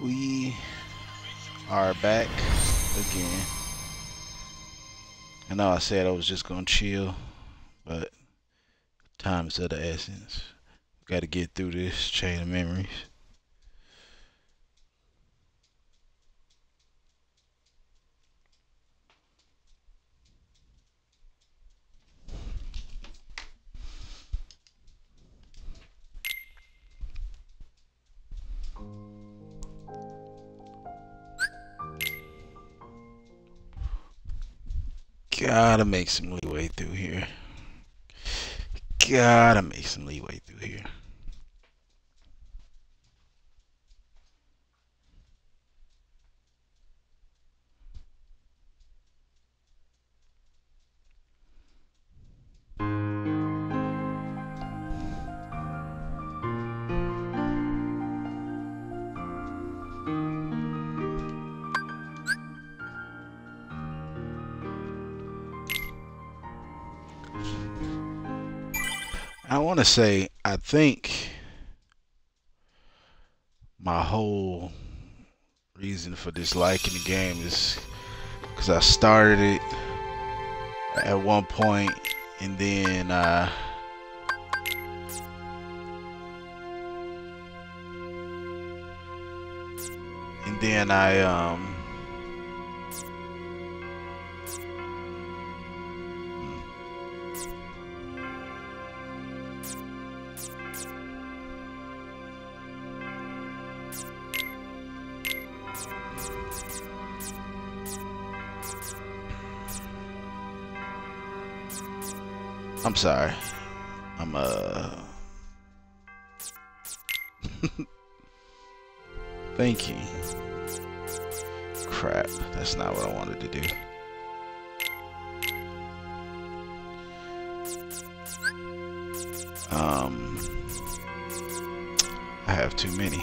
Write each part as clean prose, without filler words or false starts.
We are back again. I know I said I was just gonna chill, but time is of the essence. Got to get through this chain of memories. Gotta make some leeway through here. Gotta make some leeway through here. I want to say, I think my whole reason for disliking the game is because I started it at one point and then I I'm sorry. I'm thinking. Crap, that's not what I wanted to do. I have too many.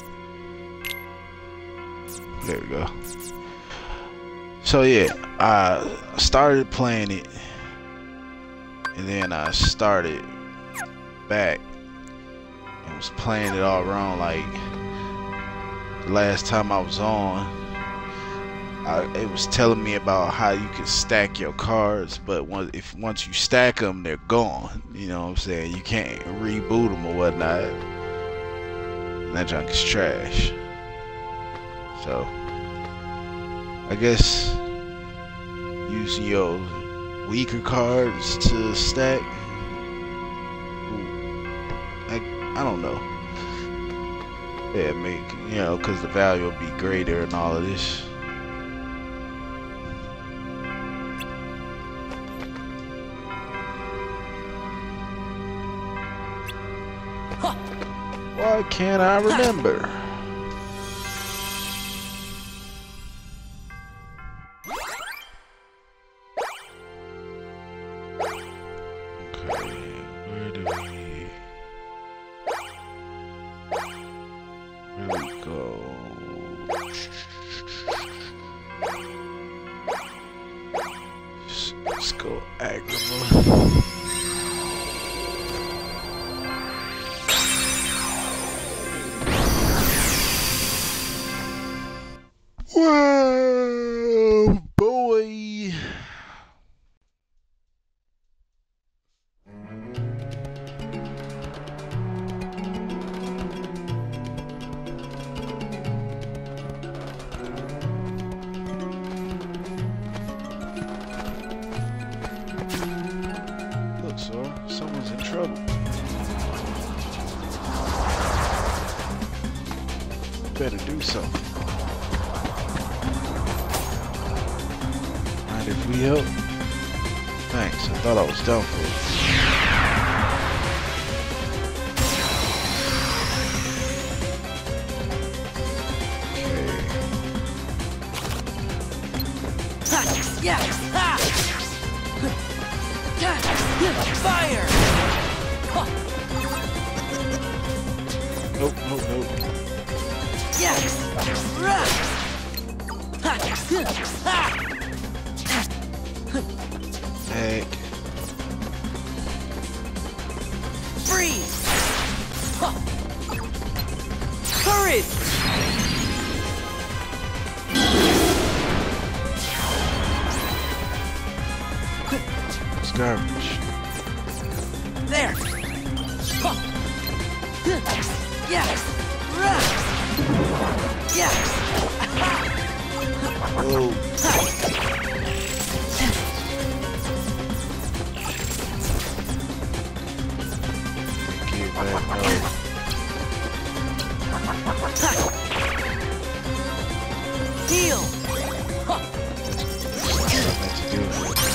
There we go. So yeah, I started playing it. And then I started back and was playing it all wrong. Like the last time I was on, it was telling me about how you can stack your cards, but once you stack them, they're gone. You know what I'm saying? You can't reboot them or whatnot. And that junk is trash. So I guess using your weaker cards to stack, I don't know. Yeah, because the value will be greater and all of this. Why can't I remember? Let's go Agrabah. Whoa, boy. Look, sir, someone's in trouble. Better do something. Mind if we help? Thanks, I thought I was done for. Yes! Ha! Fire! Nope, nope, nope. Yes! Heck. Freeze! Courage! is garbage. There. Yes. Yes. Whoa. Get back, no. Heal. That's good.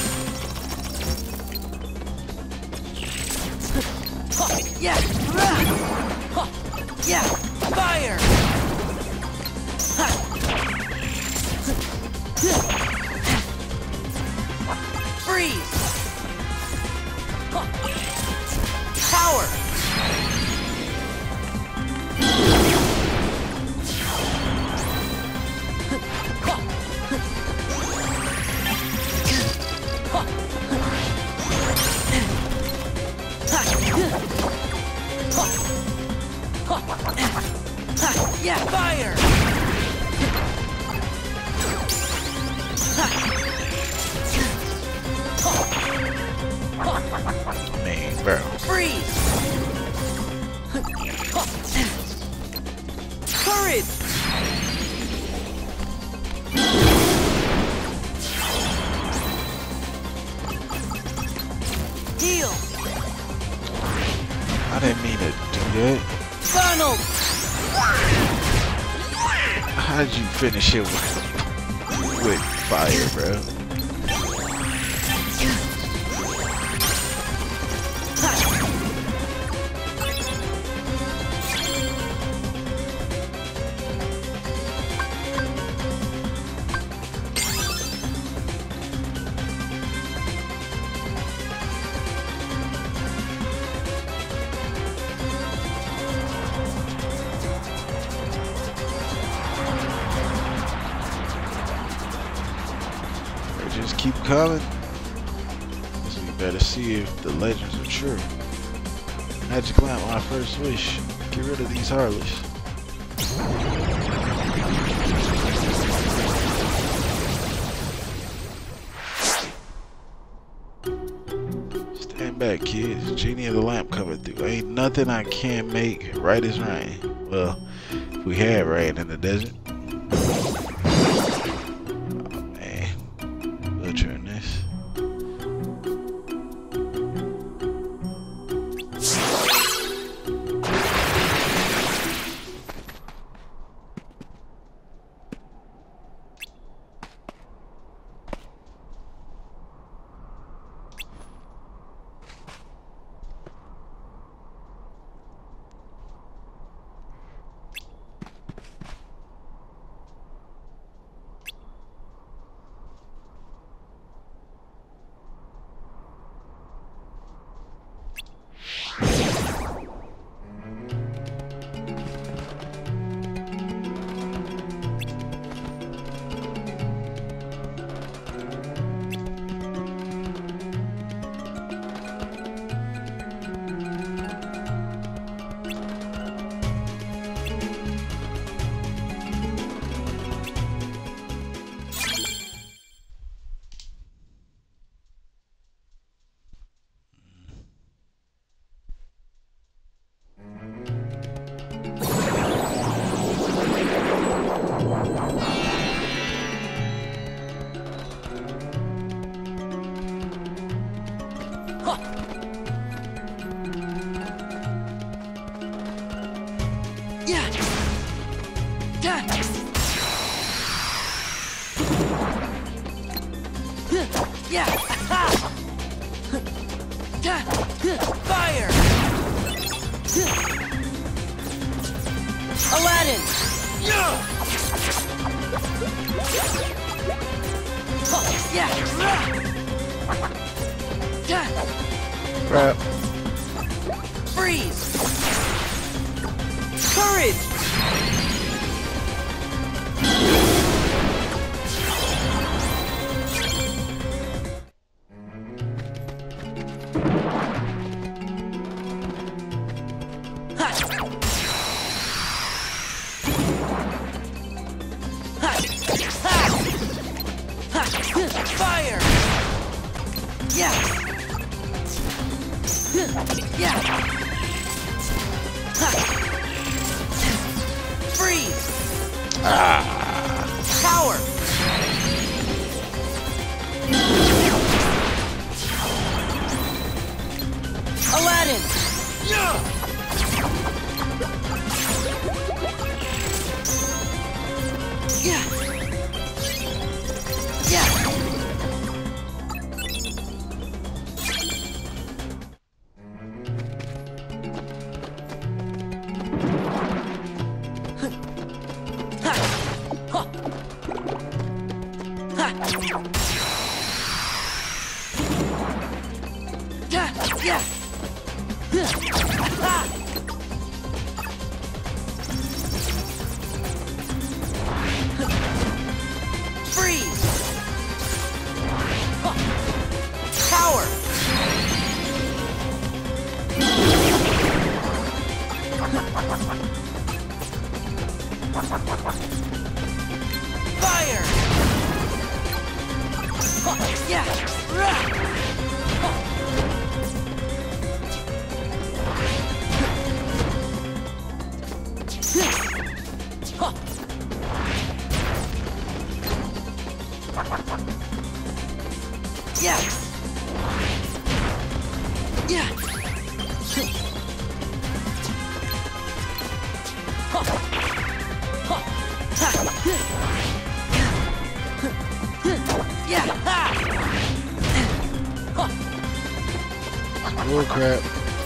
Yeah. Yeah. Fire. Freeze. Power. Yeah, fire! Man, bro. Freeze! Courage! Heal! I didn't mean to do that. Funnel! How did you finish it with fire, bro? Just keep coming. So we better see if the legends are true. Magic lamp, my first wish. Get rid of these Harleys. Stand back, kids. Genie of the lamp coming through. Ain't nothing I can't make right as rain. Well, if we had rain in the desert. Butchering this. Yeah! Fire! Aladdin! Yeah! Crap. Freeze! Courage! Fire! Yeah! Yeah. Freeze. Power. Aladdin. Yeah. Freeze! Power! Fire! Yeah! Yeah. Yeah. Yeah. Oh crap.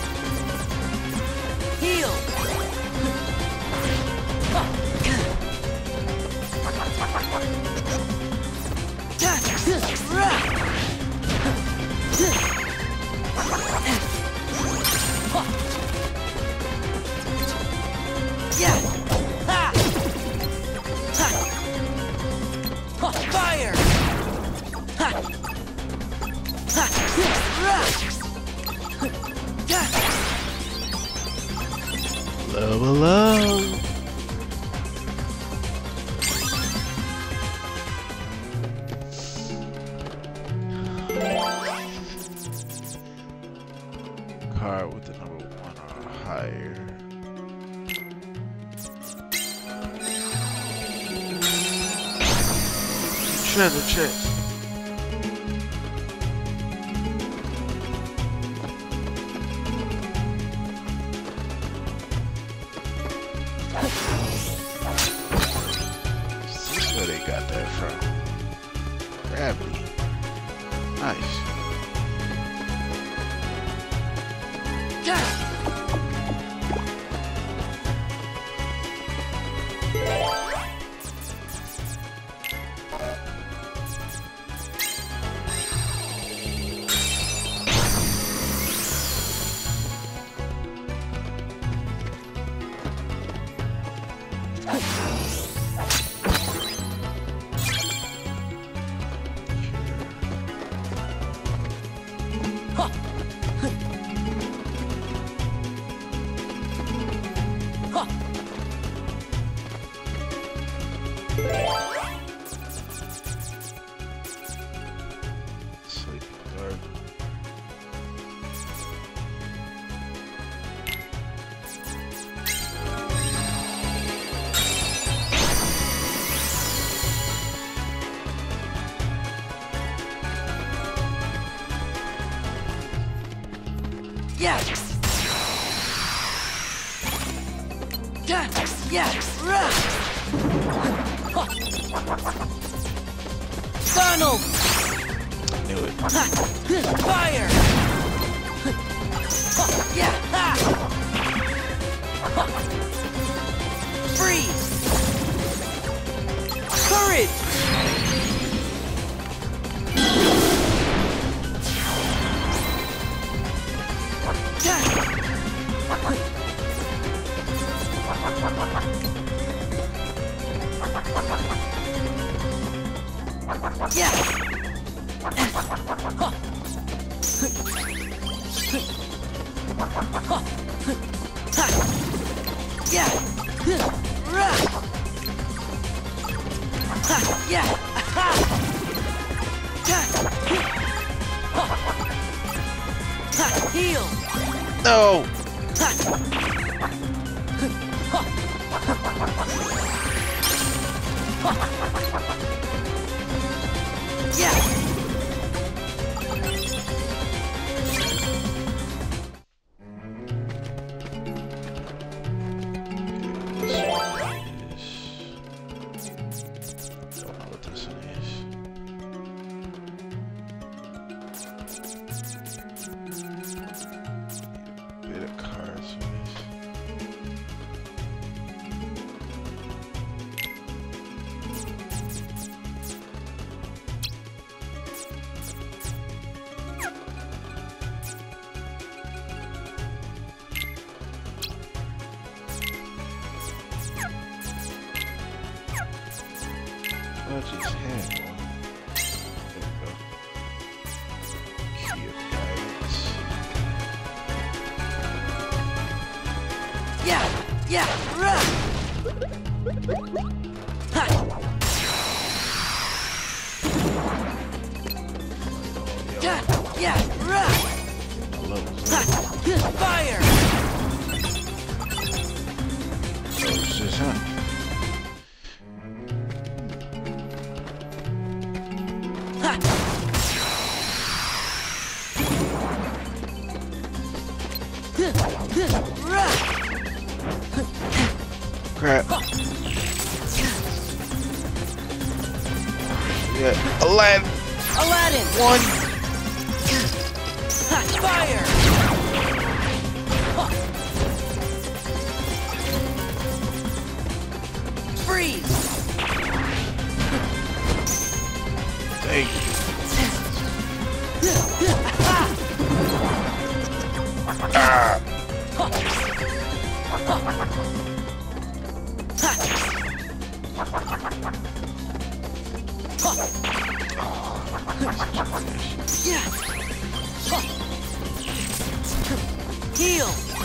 Heal. Yeah. Ha. Ha. Fire. Ha. Ha. Level up. Card with the number 1 or higher. Treasure chest. This is where they got that from. Gravity. Nice. Sleeping Garden. Yeah. Yeah. Funnel. Knew it. Fire. Yeah. Freeze. Courage. Yeah. Yeah. Yeah. Heal. No. Yeah. What just happened? There we go. Key of guidance. Yeah. Run. Ha. Yeah. Run. I love it. Ha. Fire. Oh, it's just him. Crap. Yeah, Aladdin. One. Fire. Freeze. Thank you. Ah. Yeah. Heal.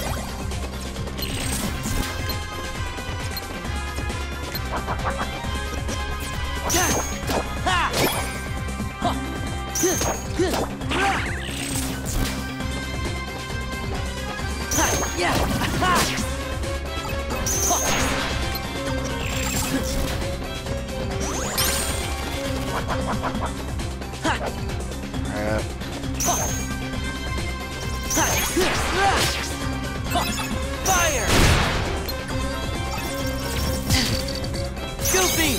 Fire! Goofy!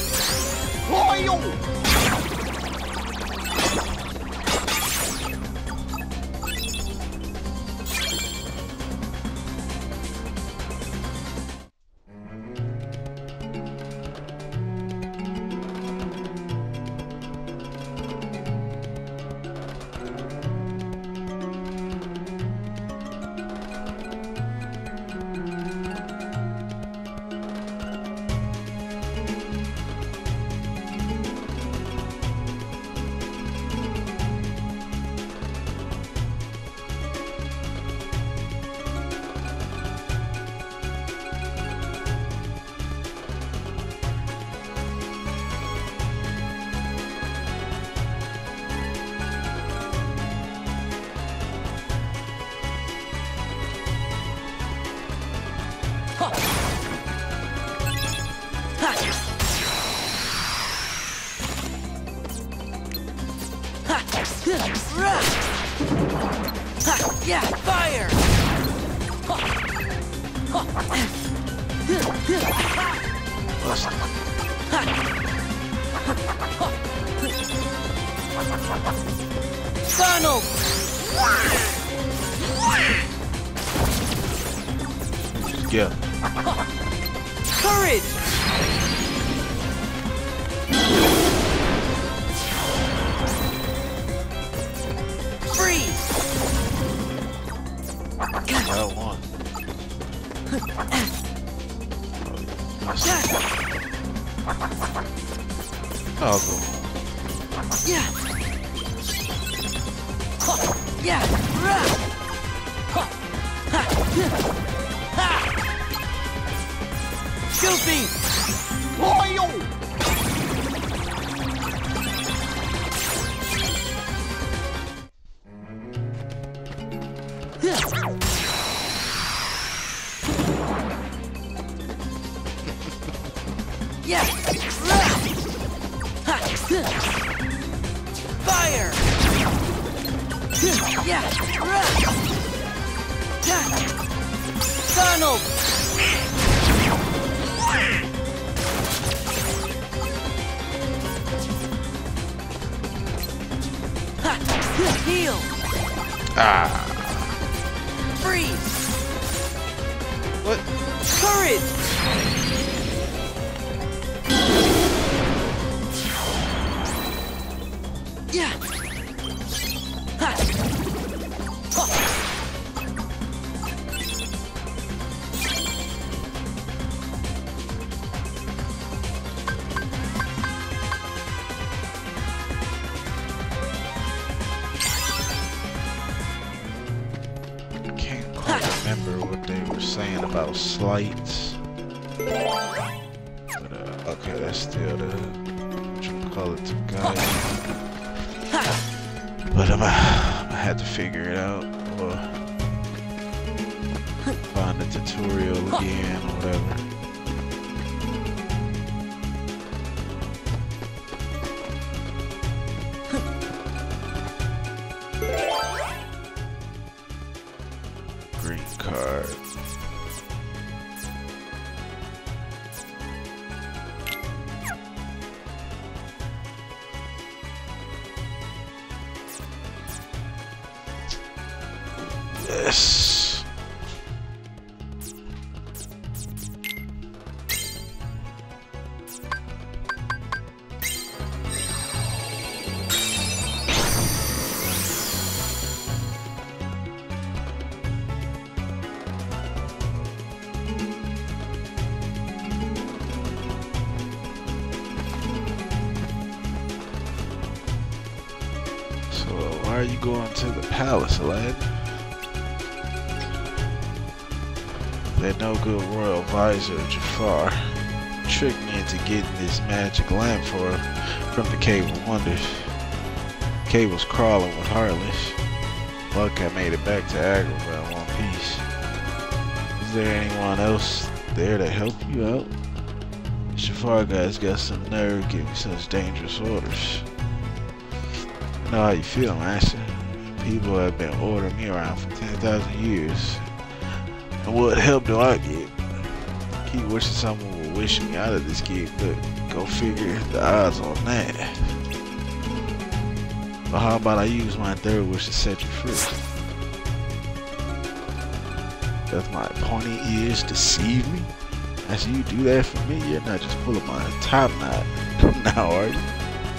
Yeah, fire! Donald! Yeah. Courage! Freeze! That one. Oh, cool. Yeah! Yeah! Run! Goofy! Fire! Yeah! Donald! Heal! Ah! Freeze! What? Courage! Yeah! Ha! Can't quite remember what they were saying about slights. But, okay, that's still the, what you call it, guy. But I'm gonna have to figure it out, or find the tutorial again, or whatever. Green card. Yes. So, why are you going to the palace, lad? That no good royal advisor Jafar tricked me into getting this magic lamp from the Cave of Wonders. The cave was crawling with Heartless. Luck I made it back to Agrabah in one piece. Is there anyone else there to help you out? The Jafar guy's got some nerve giving such dangerous orders. I know how you feel, Master. People have been ordering me around for 10,000 years. And what help do I get? Keep wishing someone will wish me out of this gig, but go figure the odds on that. But how about I use my third wish to set you free? Does my pointy ears deceive me? As you do that for me, you're not just pulling my top knot now, are you?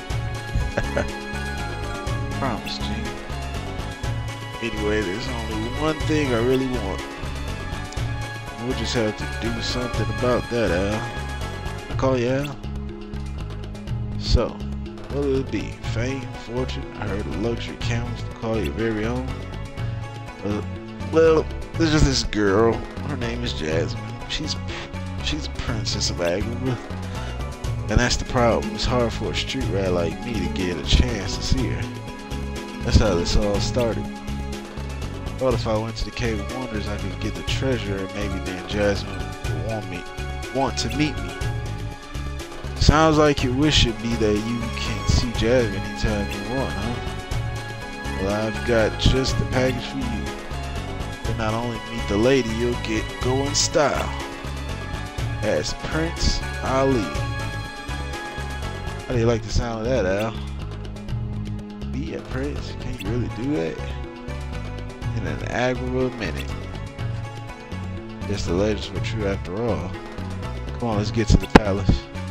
Promise, G. Anyway, there's only one thing I really want. We'll just have to do something about that, Al. I call you Al? So, what will it be? Fame? Fortune? I heard a luxury camels to call you very own? Well, there's just this girl. Her name is Jasmine. She's a princess of Agrabah. And that's the problem. It's hard for a street rat like me to get a chance to see her. That's how this all started. Thought if I went to the Cave of Wonders, I could get the treasure, and maybe then Jasmine would want to meet me. Sounds like your wish should be that you can see Jasmine anytime you want, huh? Well, I've got just the package for you. You'll not only meet the lady, you'll get go in style as Prince Ali. How do you like the sound of that, Al? Be a prince? Can you really do that? In an Agrabah minute. Guess the legends were true after all. Come on, let's get to the palace.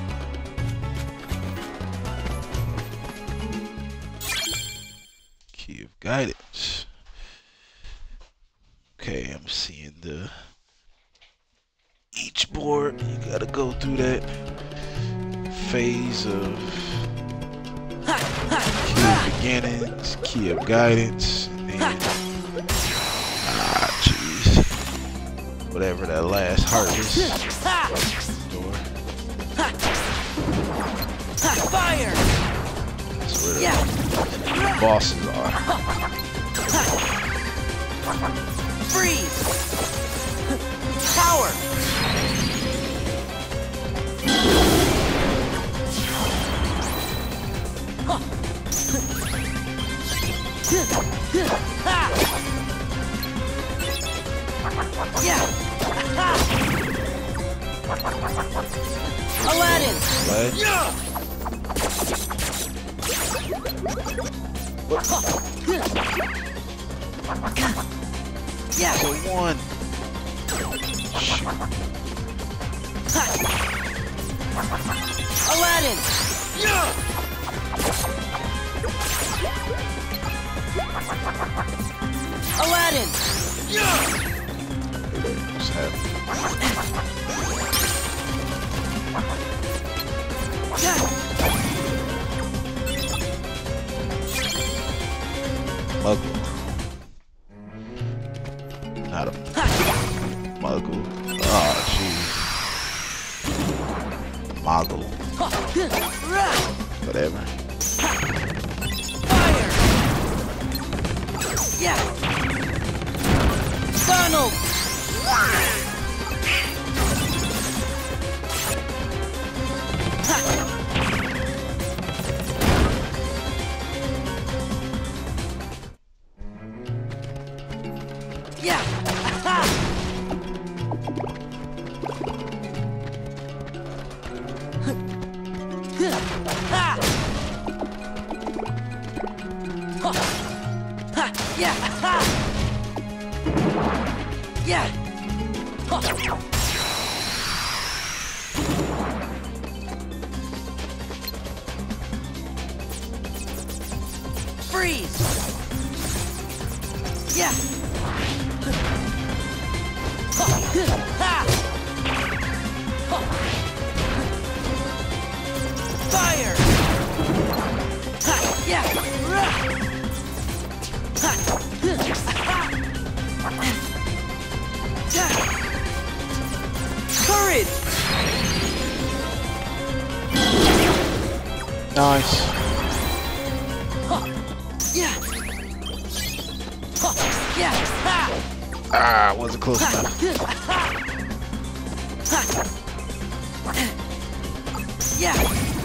Key of guidance. Okay, I'm seeing the each board. You gotta go through that phase of key of beginnings, key of guidance, and then jeez. Whatever that last heart is. Door. Fire! That's where the bosses are. Freeze! Power! Ha! Yeah! Ha! Aladdin! What? Yeah! So one. Shoot. Aladdin! Aladdin! What's happening? Muggle. Not a muggle. Oh, jeez. Muggle. Whatever. Fire! Yeah! Donald! Yeah! Ha! Ha! Ha! Yeah! Ha! Yeah! Ha! Freeze! Yeah! Ha! Fire! Ha! Yeah! Ha! Courage! Nice. Yeah! Yeah! Ha! Ah, wasn't close enough. Yeah!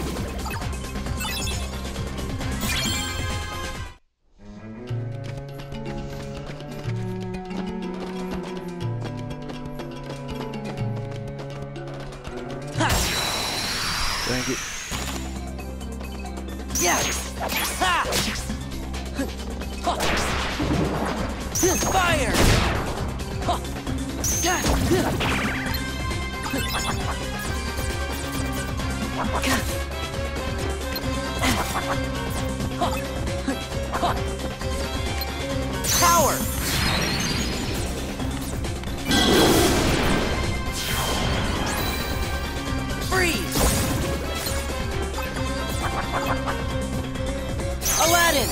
Dang it. Yeah! Ha! Fire! Power! Freeze! Aladdin!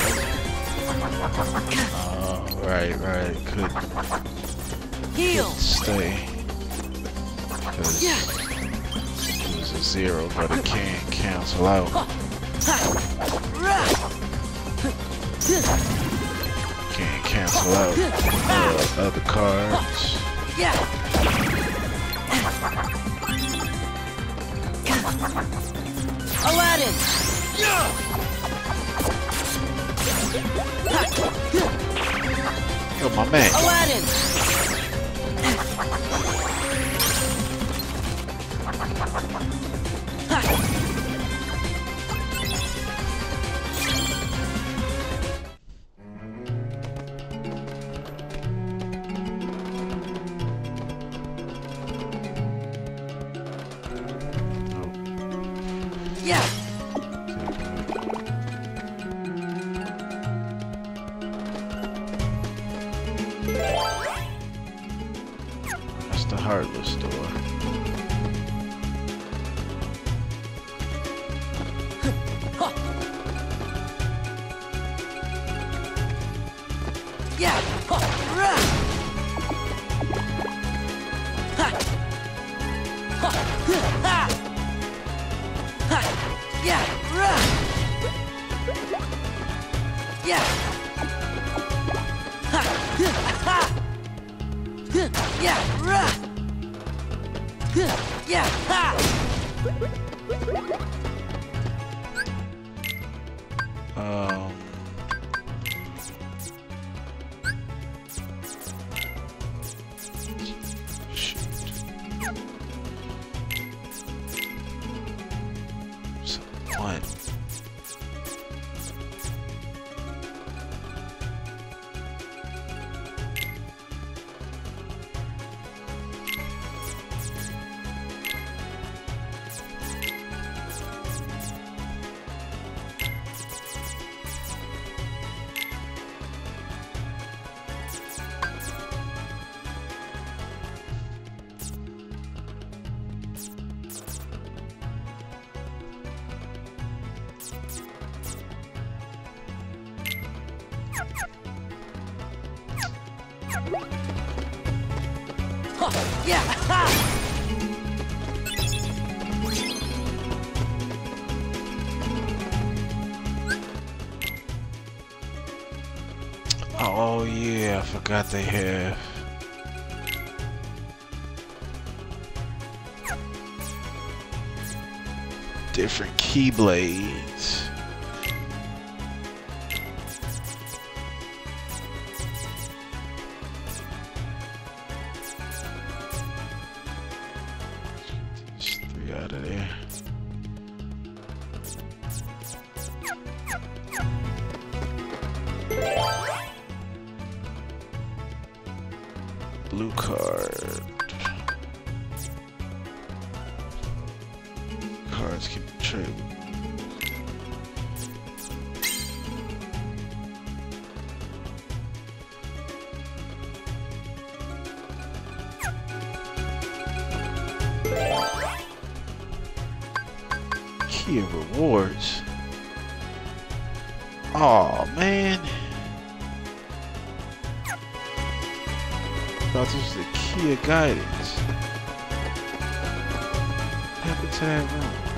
Right. Couldn't Heal! stay. Because Yeah! it was a 0, but it can cancel out. Can't cancel out other cards. Yeah! Aladdin! Yo, my man. Aladdin! Yeah! That's the Heartless door. Yeah! Yeah! Yeah! Yeah! Yeah! Yeah! Ha! Oh yeah, I forgot they have different keyblades. Just 3 out of there. Blue card. Cards can be traded. Key of rewards. Oh man. Thought this was the key of guidance. What happened to that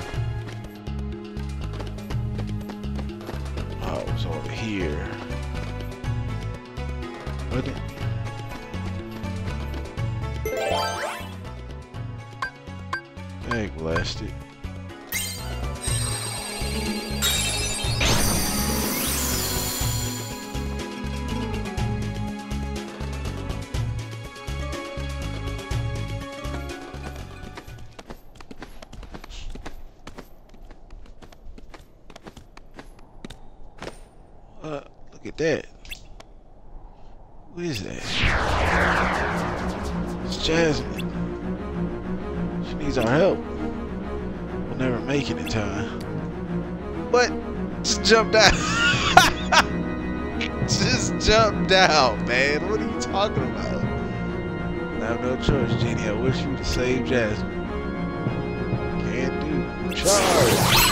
room? Oh, it was over here. Wasn't it? Egg blasted. Look at that. Who is that? It's Jasmine. She needs our help. We'll never make it in time. What? Just jumped out. Just jumped out, man. What are you talking about? I have no choice, Genie. I wish you to save Jasmine. Can't do. Charge.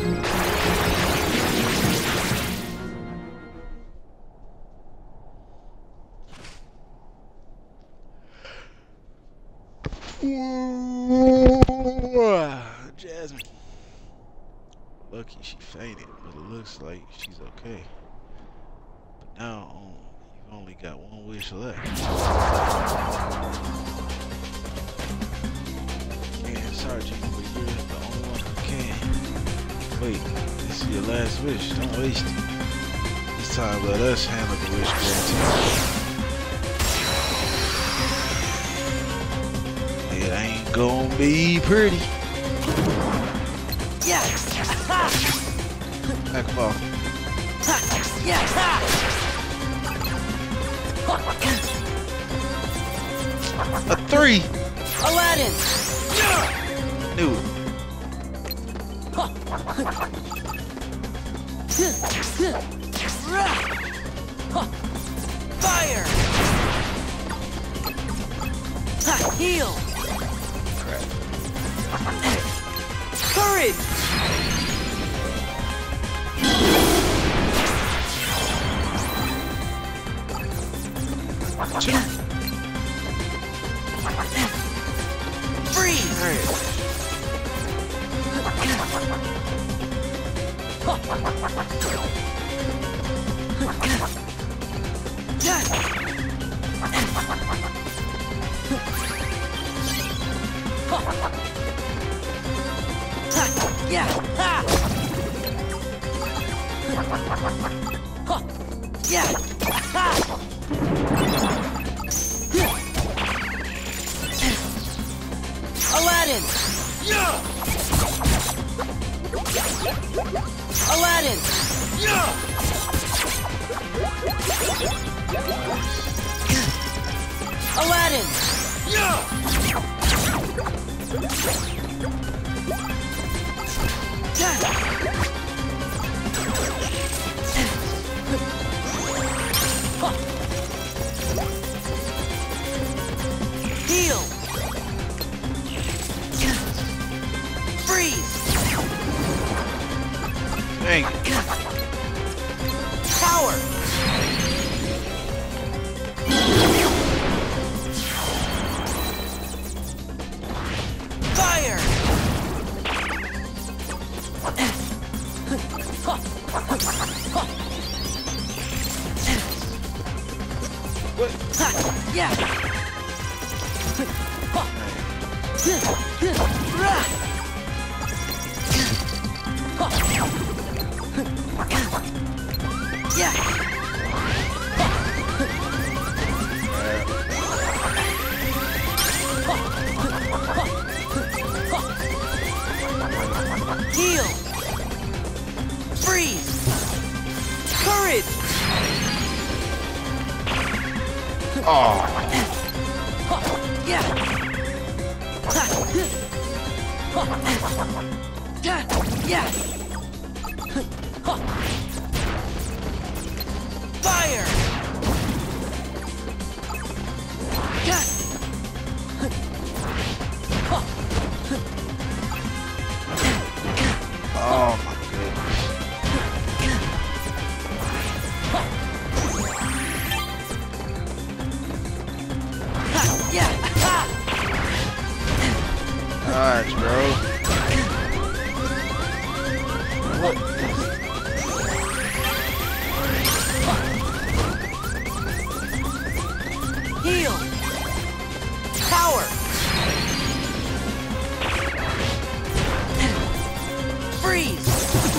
Jasmine. Lucky she fainted, but it looks like she's okay. But now you've only got one wish left. Yeah, sorry, Genie, but you're the only one who can. Wait, this is your last wish. Don't waste it. This time, let us handle the wish granting. It ain't gonna be pretty. Yeah! Back off. Yeah! A 3! Aladdin! Knew it. Fire! Heal! Crap. Courage! 2. Freeze! Yeah! Ha! Yeah! Ha! Aladdin! Aladdin! Aladdin! Heal! Freeze! Dang. Power! What? Ha! Yeah! Yeah! Heal! Freeze! Courage! Oh. Yeah! Yeah! Fire! Oh my goodness. Yeah! Gosh, bro. What? Heal! Power! Freeze!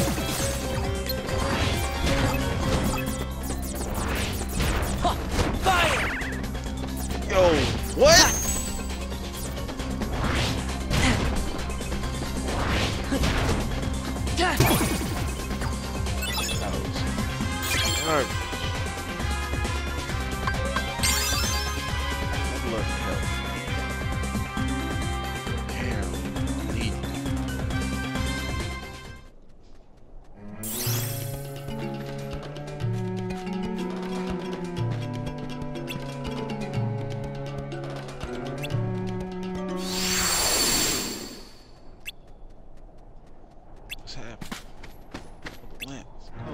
Fire! Yo, what? Garbage. I'd love to help. Apparently, need it. What's happening? Oh, the lamp.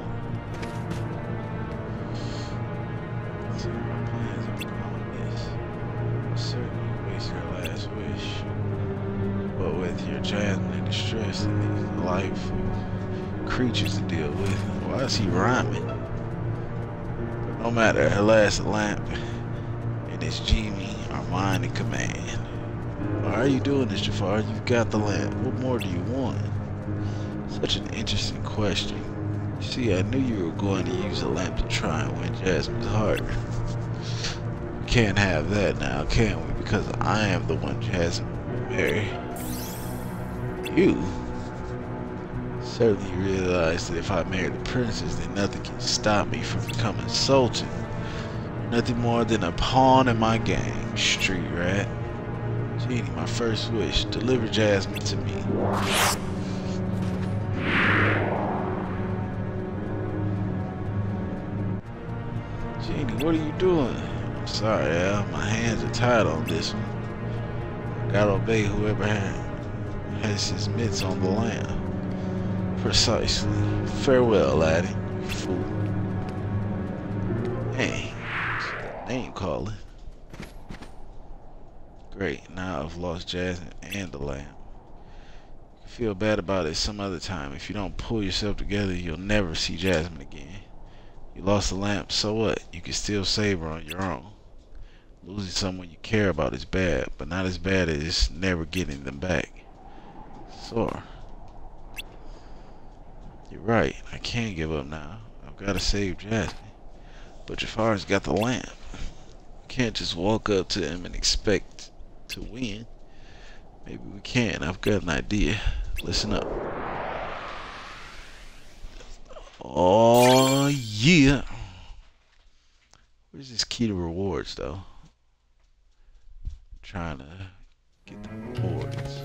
Let's see what our plans are on this. Certainly waste your last wish. But with your Jasmine in distress and these life creatures to deal with, why is he rhyming? But no matter, her last lamp and its genie are mine in command. Why are you doing this, Jafar? You've got the lamp. What more do you want? Such an interesting question. You see, I knew you were going to use a lamp to try and win Jasmine's heart. We can't have that now, can we? Because I am the one Jasmine will marry. You? Certainly realize that if I marry the princess, then nothing can stop me from becoming sultan. Nothing more than a pawn in my game, street rat. Genie, my first wish, deliver Jasmine to me. Genie, what are you doing? I'm sorry, Al. My hands are tied on this one. Gotta obey whoever has his mitts on the lamp. Precisely. Farewell, laddie, you fool. Hey, name calling. Great, now I've lost Jasmine and the lamp. You can feel bad about it some other time. If you don't pull yourself together, you'll never see Jasmine again. You lost the lamp, so what? You can still save her on your own. Losing someone you care about is bad, but not as bad as never getting them back. Sore. You're right, I can't give up now. I've got to save Jasmine. But Jafar's got the lamp. You can't just walk up to him and expect to win. Maybe we can. I've got an idea. Listen up. Oh yeah. Where's this key to rewards though? I'm trying to get the rewards.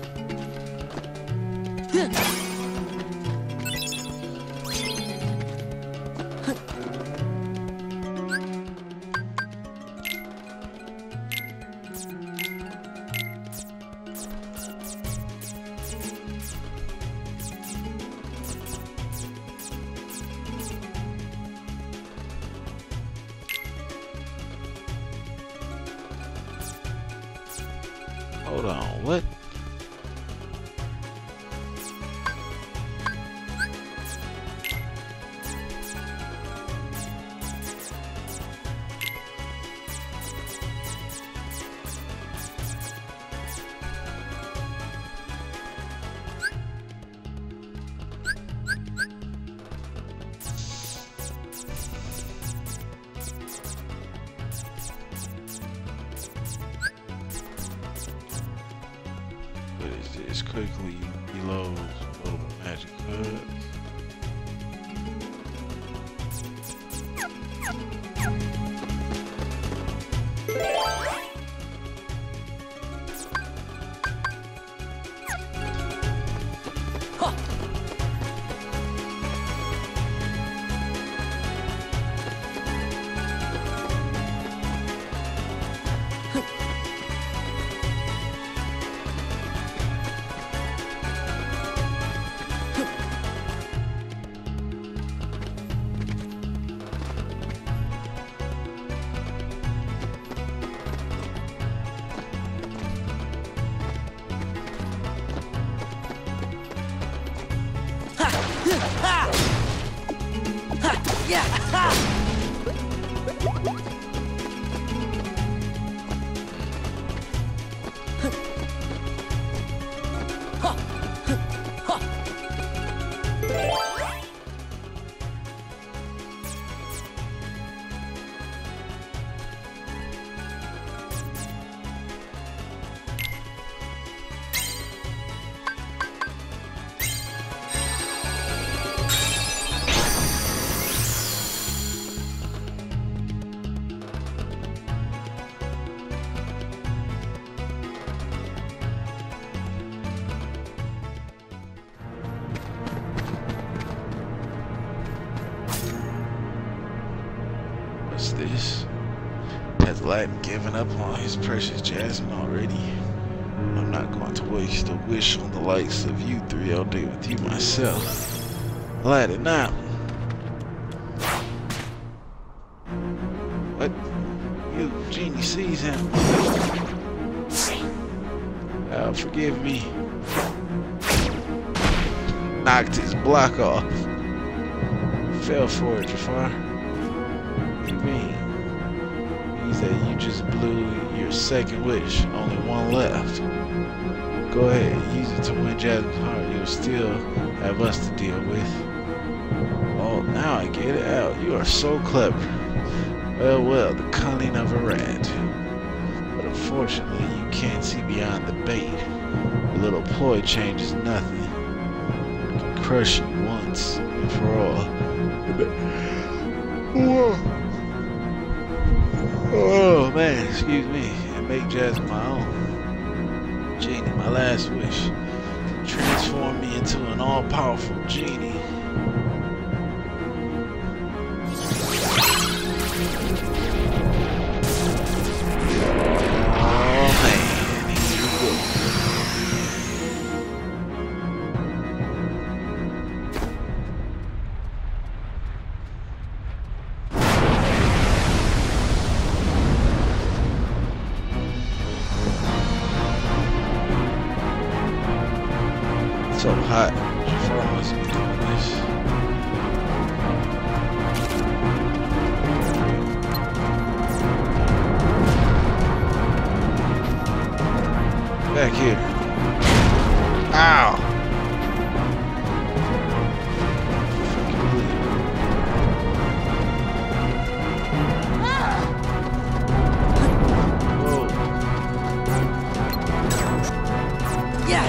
Hold on, what? this quickly below little magic cards. Yeah! Ha! What's this? Has Aladdin given up on his precious Jasmine already? I'm not going to waste a wish on the likes of you three. I'll deal with you myself. Aladdin, now. What? You, Genie sees him. Oh, forgive me. Knocked his block off. Fell for it, Jafar. What do you mean? Means that you just blew your second wish. Only one left. Go ahead, use it to win Jasmine's heart. You'll still have us to deal with. Oh, now I get it out. You are so clever. Well, well, the cunning of a rat. But unfortunately, you can't see beyond the bait. A little ploy changes nothing. It can crush you once and for all. Whoa. Oh man, excuse me, and make Jasmine my own. Genie, my last wish. Transform me into an all-powerful genie. Oh man, here we go. So hot. Jafar must be doing this. Back here. Ow! Whoa. Yeah!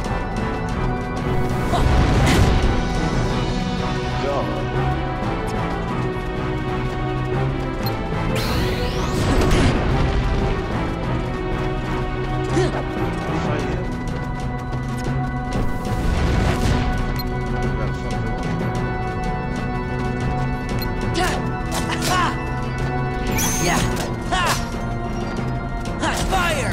Yeah! Ha! Ha! Fire!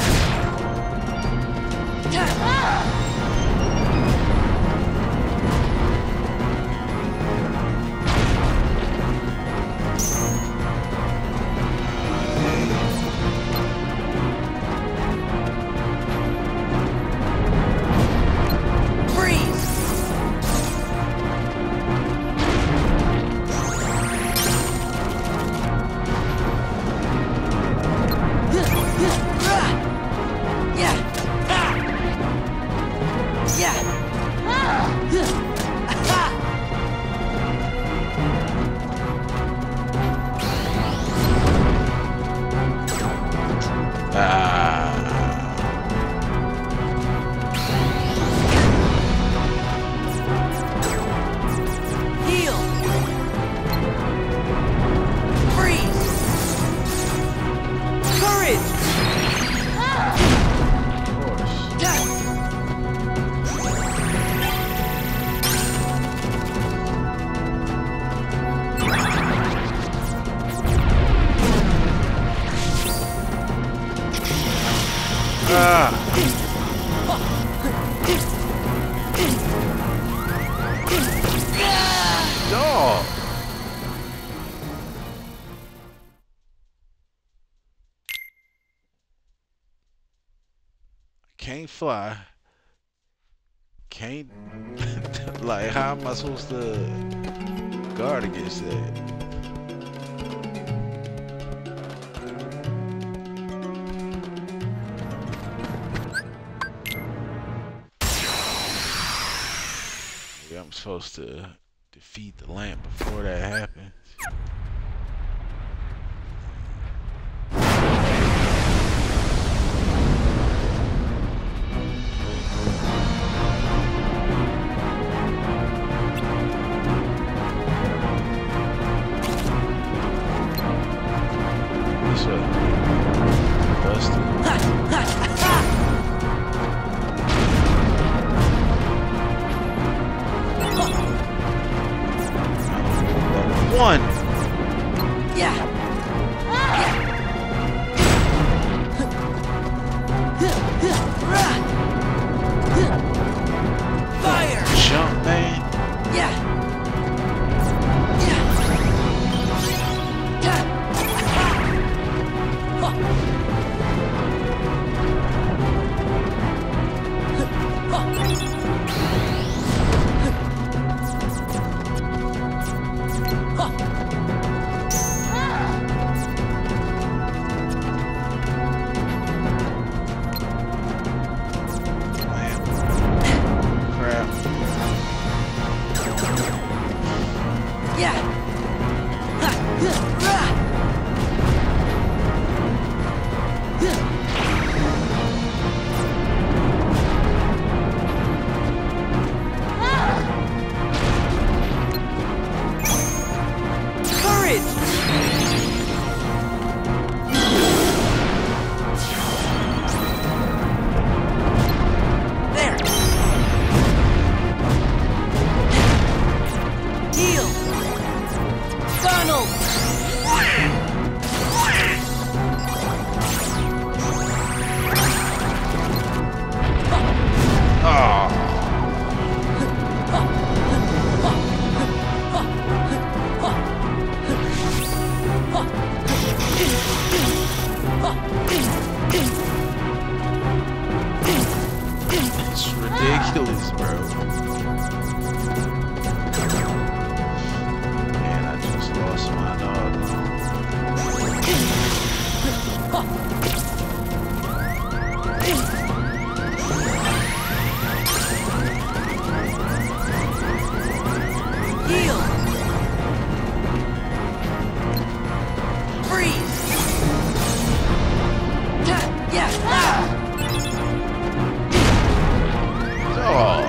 Freeze! Dog. Can't fly. Can't. Like, how am I supposed to guard against that? Maybe I'm supposed to defeat the lamp before that happens. One. Yeah. Fire. Jump, man. Yeah. Ridiculous, bro. Man, I just lost my dog. Heal. Freeze. Yeah. Oh.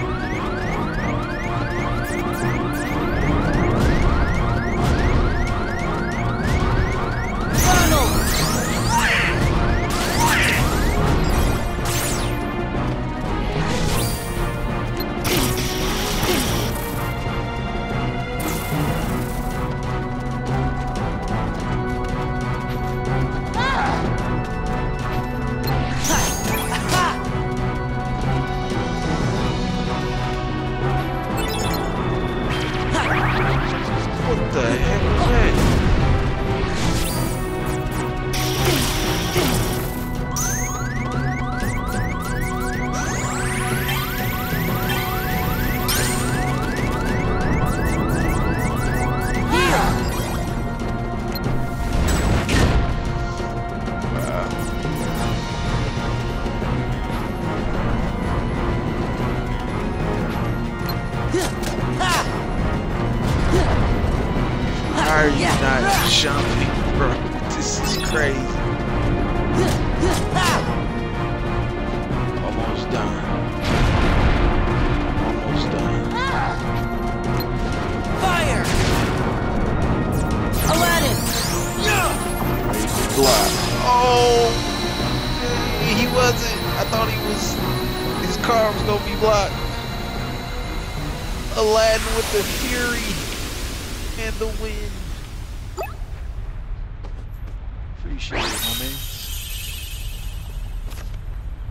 What the heck was that? Why are you not jumping, bro? This is crazy. Almost done. Almost done. Fire. Aladdin. Ready to block. Oh, he wasn't. I thought he was. His car was gonna be blocked. Aladdin with the fury and the wind. Appreciate it, my man.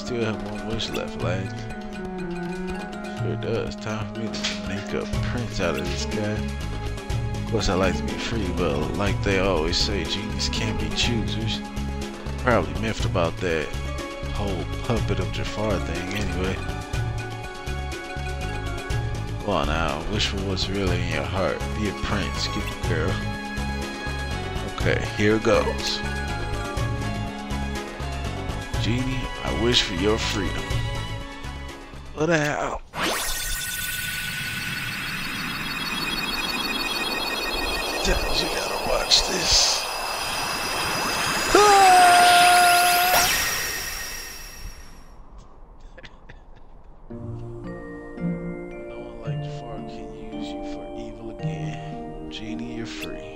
still have one wish left, lad. Sure does. Time for me to make a prince out of this guy. Of course, I like to be free, but like they always say, genies can't be choosers. Probably miffed about that whole puppet of Jafar thing anyway. Go on now, wish for what's really in your heart. Be a prince, get the girl. Okay, here goes. Genie, I wish for your freedom. What the hell? You gotta watch this. No one like Jafar can use you for evil again. Genie, you're free.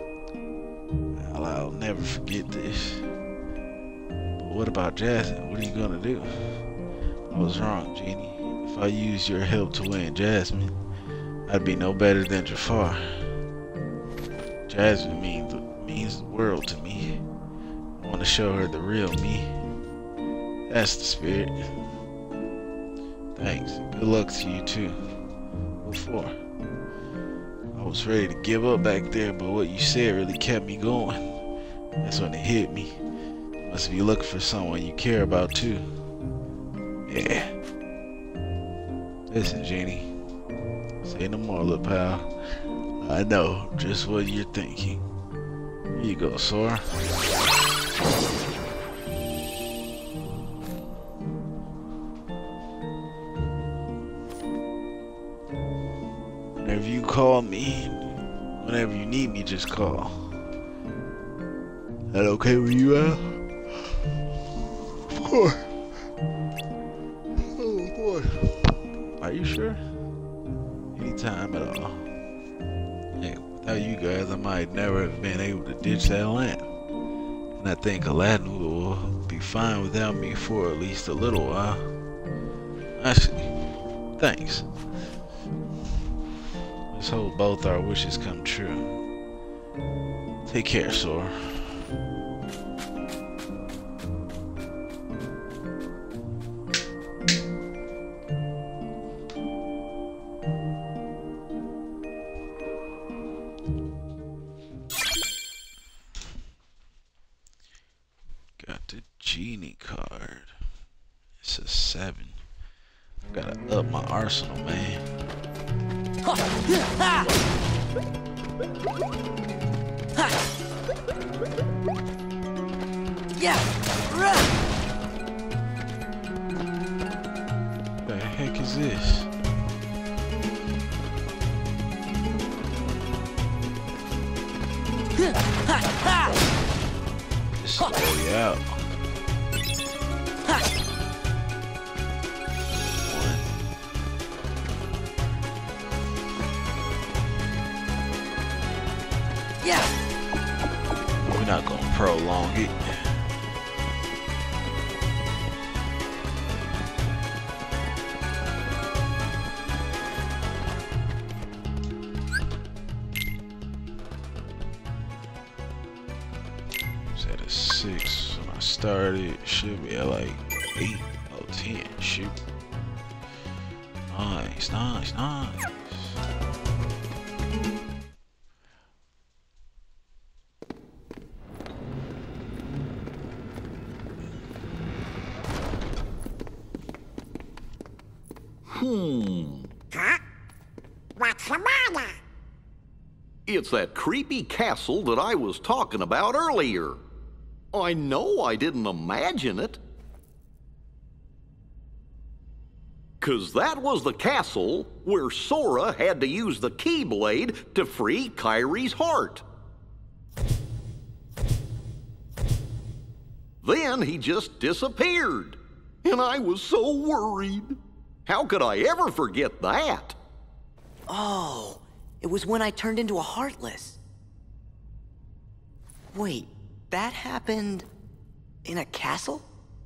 I'll never forget this. But what about Jasmine? What are you gonna do? I was wrong, Genie. If I used your help to win Jasmine, I'd be no better than Jafar. Jasmine means the world to me. I want to show her the real me. That's the spirit. Thanks. Good luck to you too. What for? I was ready to give up back there, but what you said really kept me going. That's when it hit me. You must be looking for someone you care about too. Yeah. Listen, Genie. Say no more, little pal. I know just what you're thinking. Here you go, Sora. Whenever you call me, whenever you need me, just call. That okay with you, Al? Of course. Oh, of course. Are you sure? Anytime at all. Hey, without you guys, I might never have been able to ditch that lamp. And I think Aladdin will be fine without me for at least a little while. Actually, thanks. Let's hope both our wishes come true. Take care, Sora. Got the genie card. It's a 7. Gotta up my arsenal, man. Yeah. What the heck is this? This is the way out. Yeah. We're not gonna prolong it. It's at a 6 when I started. Should be at like 8 or 10. Shoot. Nice, nice, nice. Huh? What's the matter? It's that creepy castle that I was talking about earlier. I know I didn't imagine it. 'Cause that was the castle where Sora had to use the Keyblade to free Kyrie's heart. Then he just disappeared, and I was so worried. How could I ever forget that? Oh, it was when I turned into a Heartless. Wait, that happened in a castle?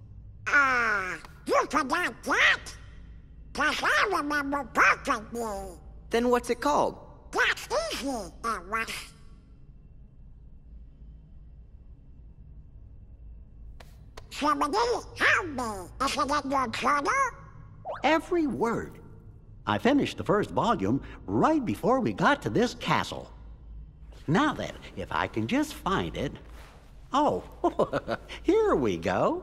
You forgot that? 'Cause I remember perfectly. Then what's it called? That's easy, it was. Somebody help me. Is it in your journal? Every word. I finished the first volume right before we got to this castle. Now then, if I can just find it. Oh, here we go.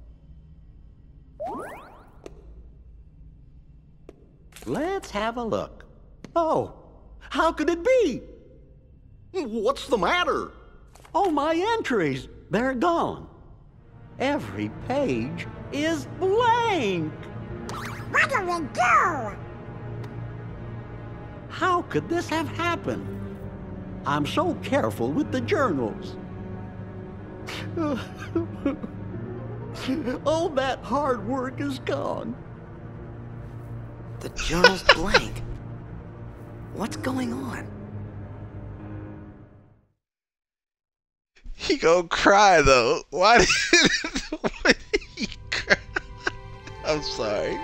Let's have a look. Oh, how could it be? What's the matter? Oh, my entries, they're gone. Every page is blank. What do we do? How could this have happened? I'm so careful with the journals. All that hard work is gone. The journal's blank. What's going on? He gonna cry though. Why did he cry? I'm sorry.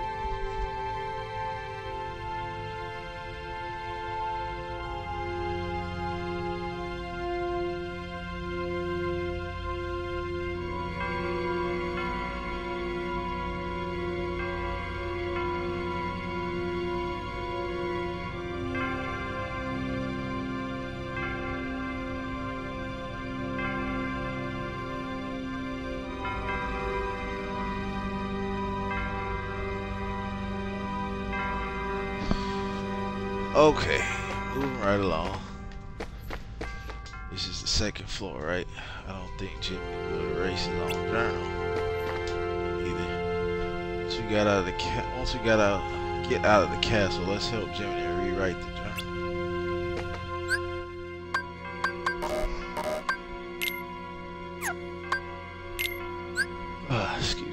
Okay, moving right along. This is the second floor, right? I don't think Jimmy would erase his own journal either. Once we got out of the get out of the castle, let's help Jimmy rewrite the journal. Excuse me.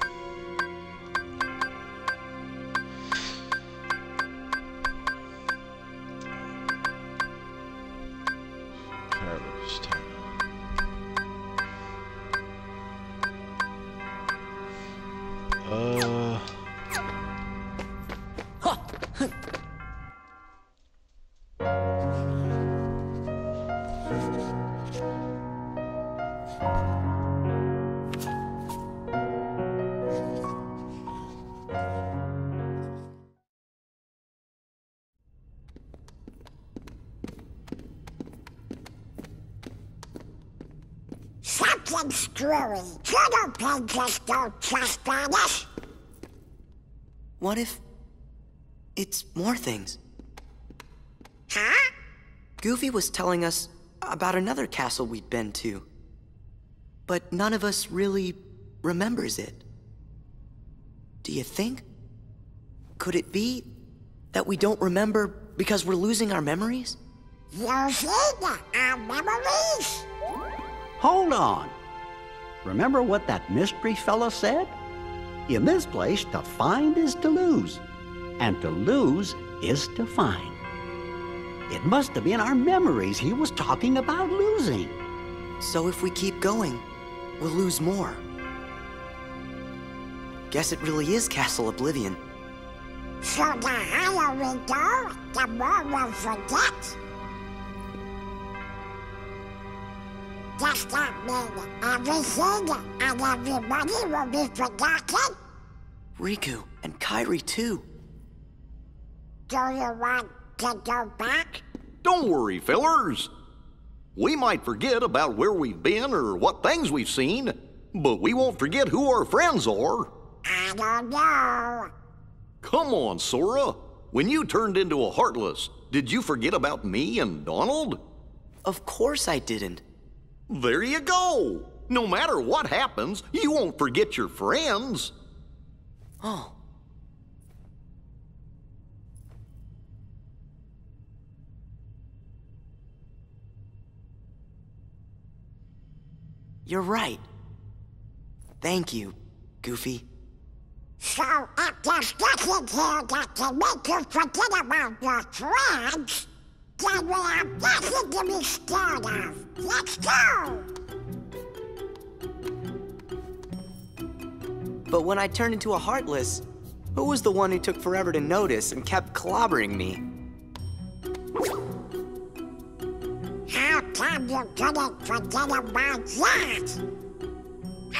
Something screwy. Journal pages don't just vanish. What if it's more things? Huh? Goofy was telling us about another castle we'd been to, but none of us really remembers it. Do you think? Could it be that we don't remember because we're losing our memories? Losing our memories? Hold on. Remember what that mystery fella said? In this place, to find is to lose, and to lose is to find. It must have been our memories he was talking about losing. So if we keep going, we'll lose more. Guess it really is Castle Oblivion. So the higher we go, the more we'll forget. Does that mean everything and everybody will be forgotten? Riku and Kairi too. Do you want to go back? Don't worry, fellers. We might forget about where we've been or what things we've seen, but we won't forget who our friends are. I don't know. Come on, Sora. When you turned into a Heartless, did you forget about me and Donald? Of course I didn't. There you go. No matter what happens, you won't forget your friends. Oh. You're right. Thank you, Goofy. So if there's nothing here that can make you forget about your friends, then we have nothing to be scared of. Let's go! But when I turned into a Heartless, who was the one who took forever to notice and kept clobbering me? How come you couldn't forget about that?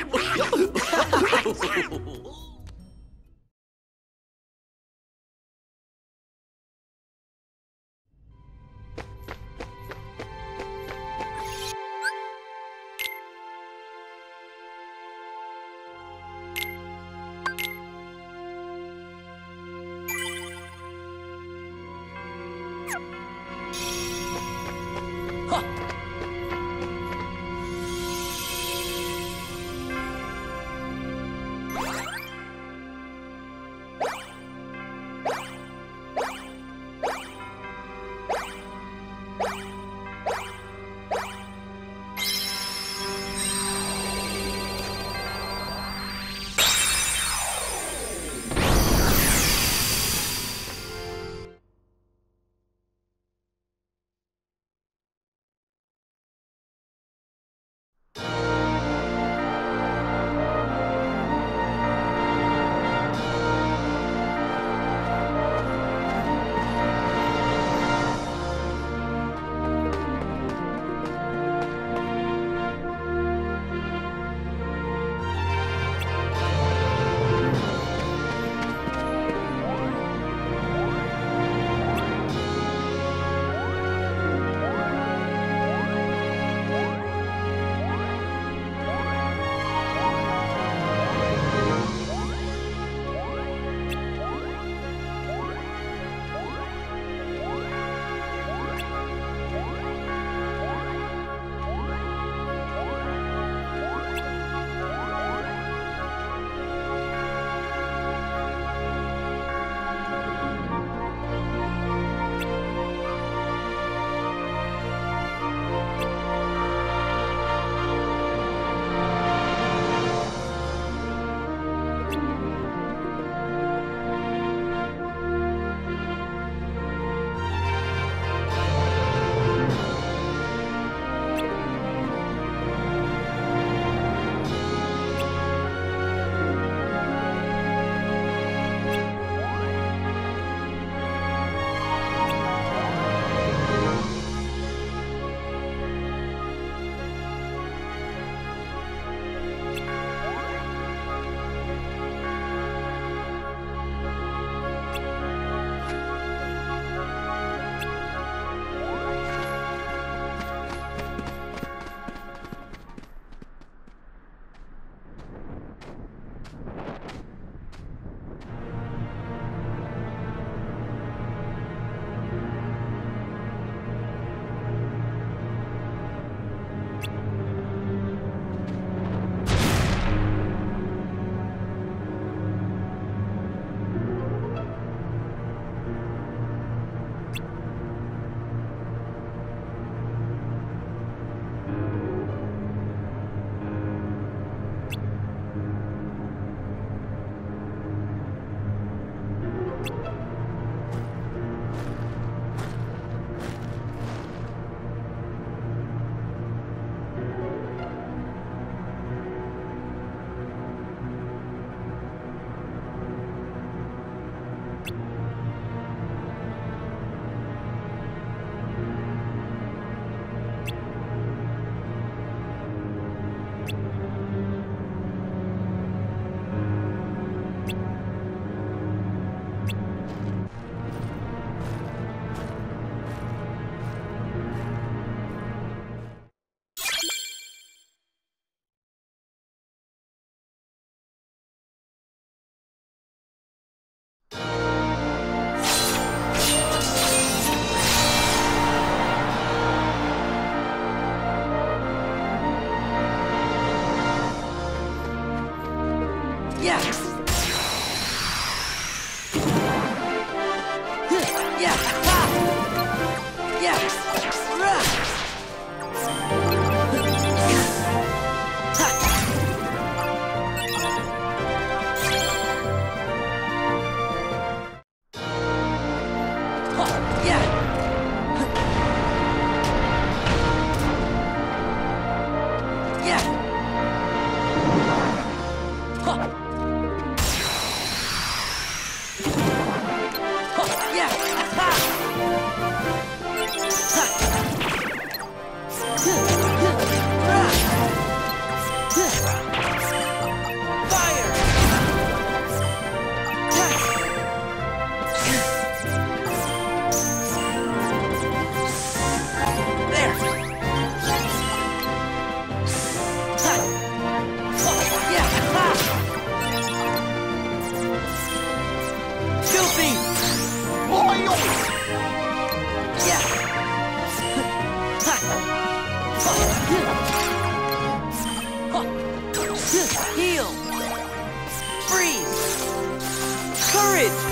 Ha! Courage!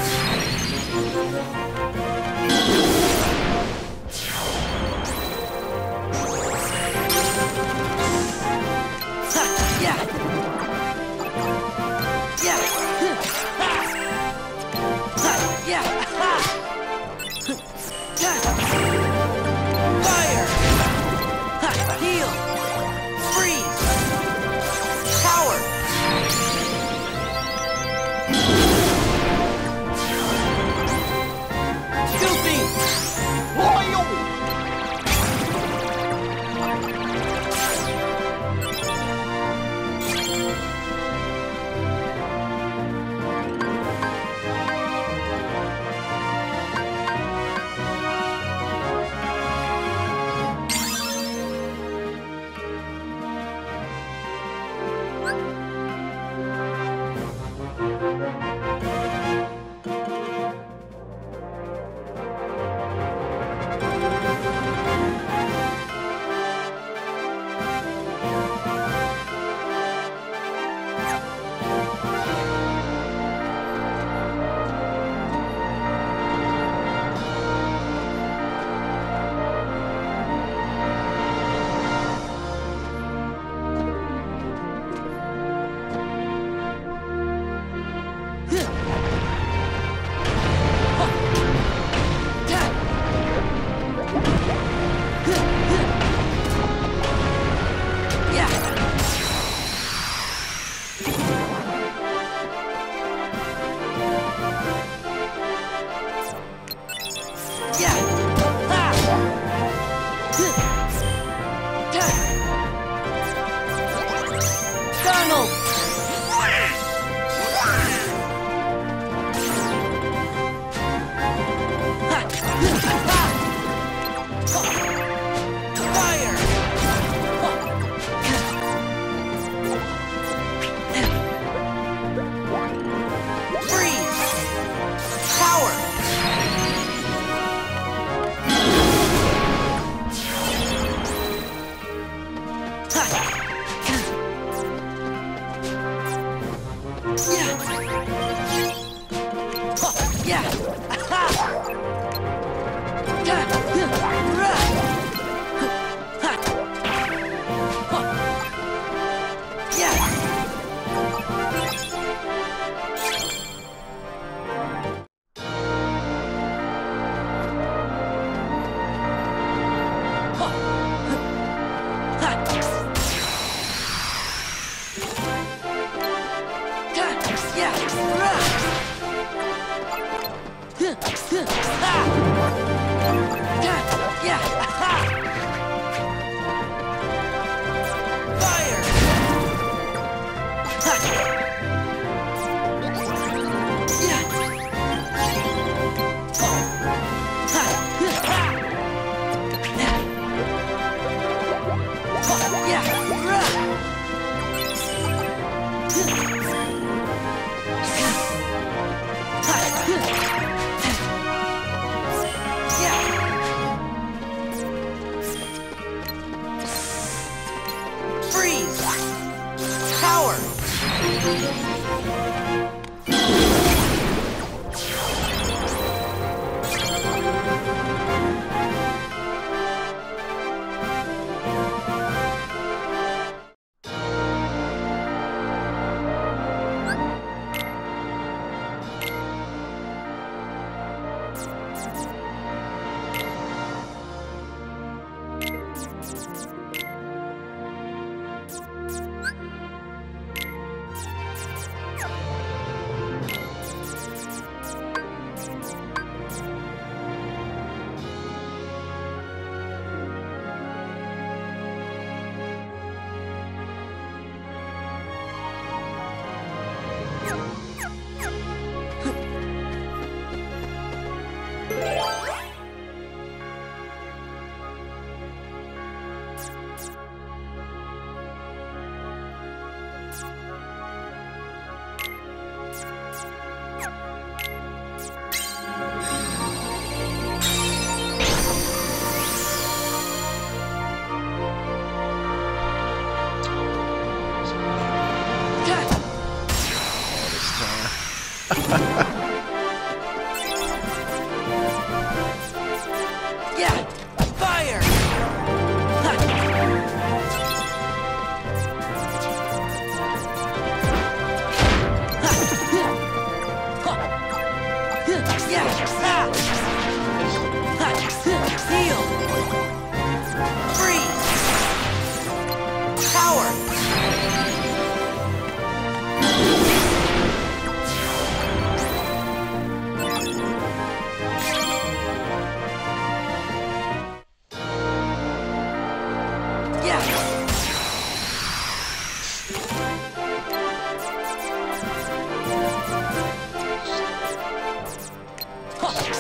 All this time.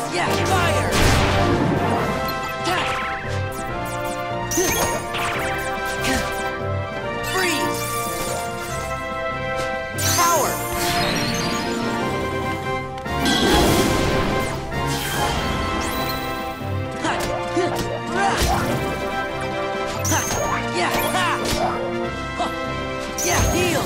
Yeah, fire! Freeze! Power! Yeah, heal!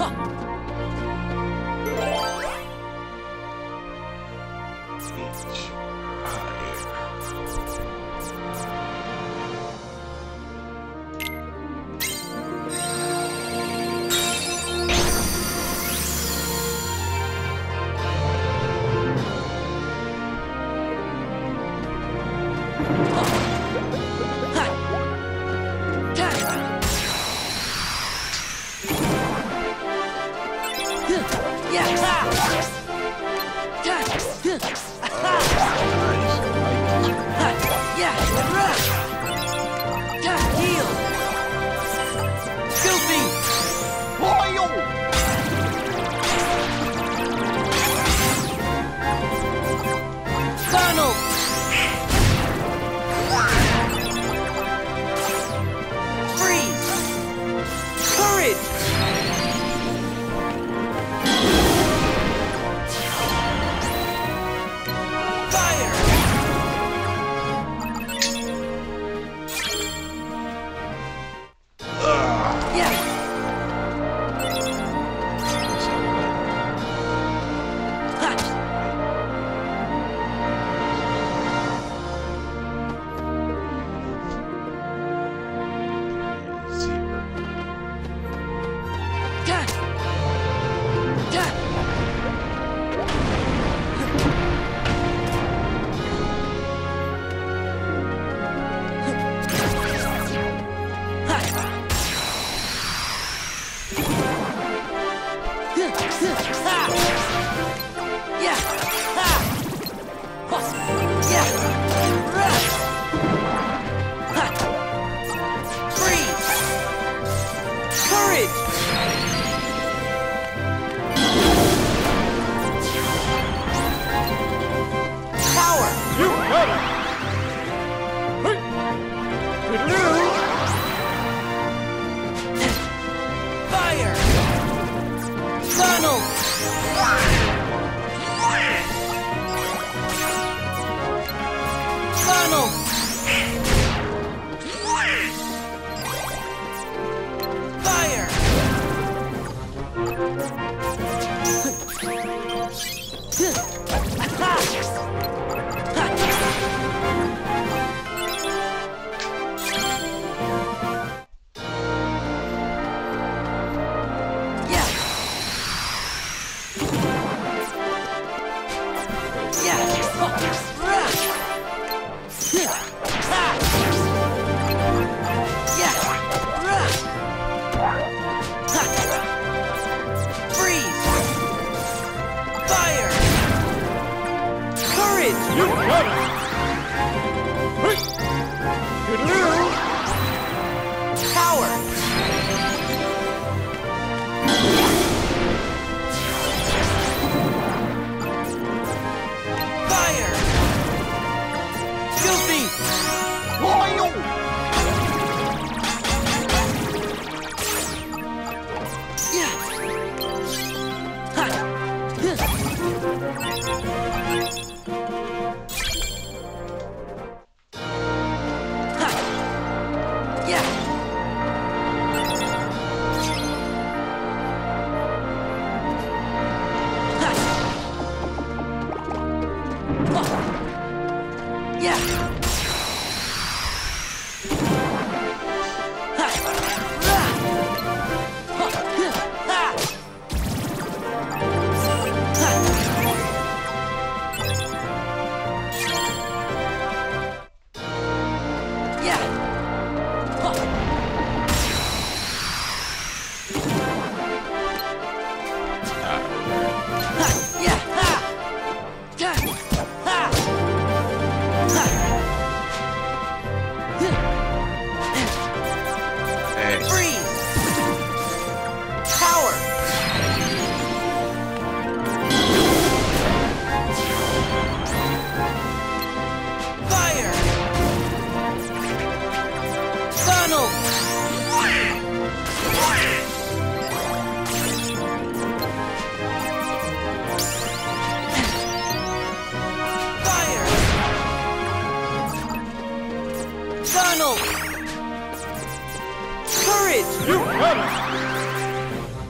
Courage! You have it!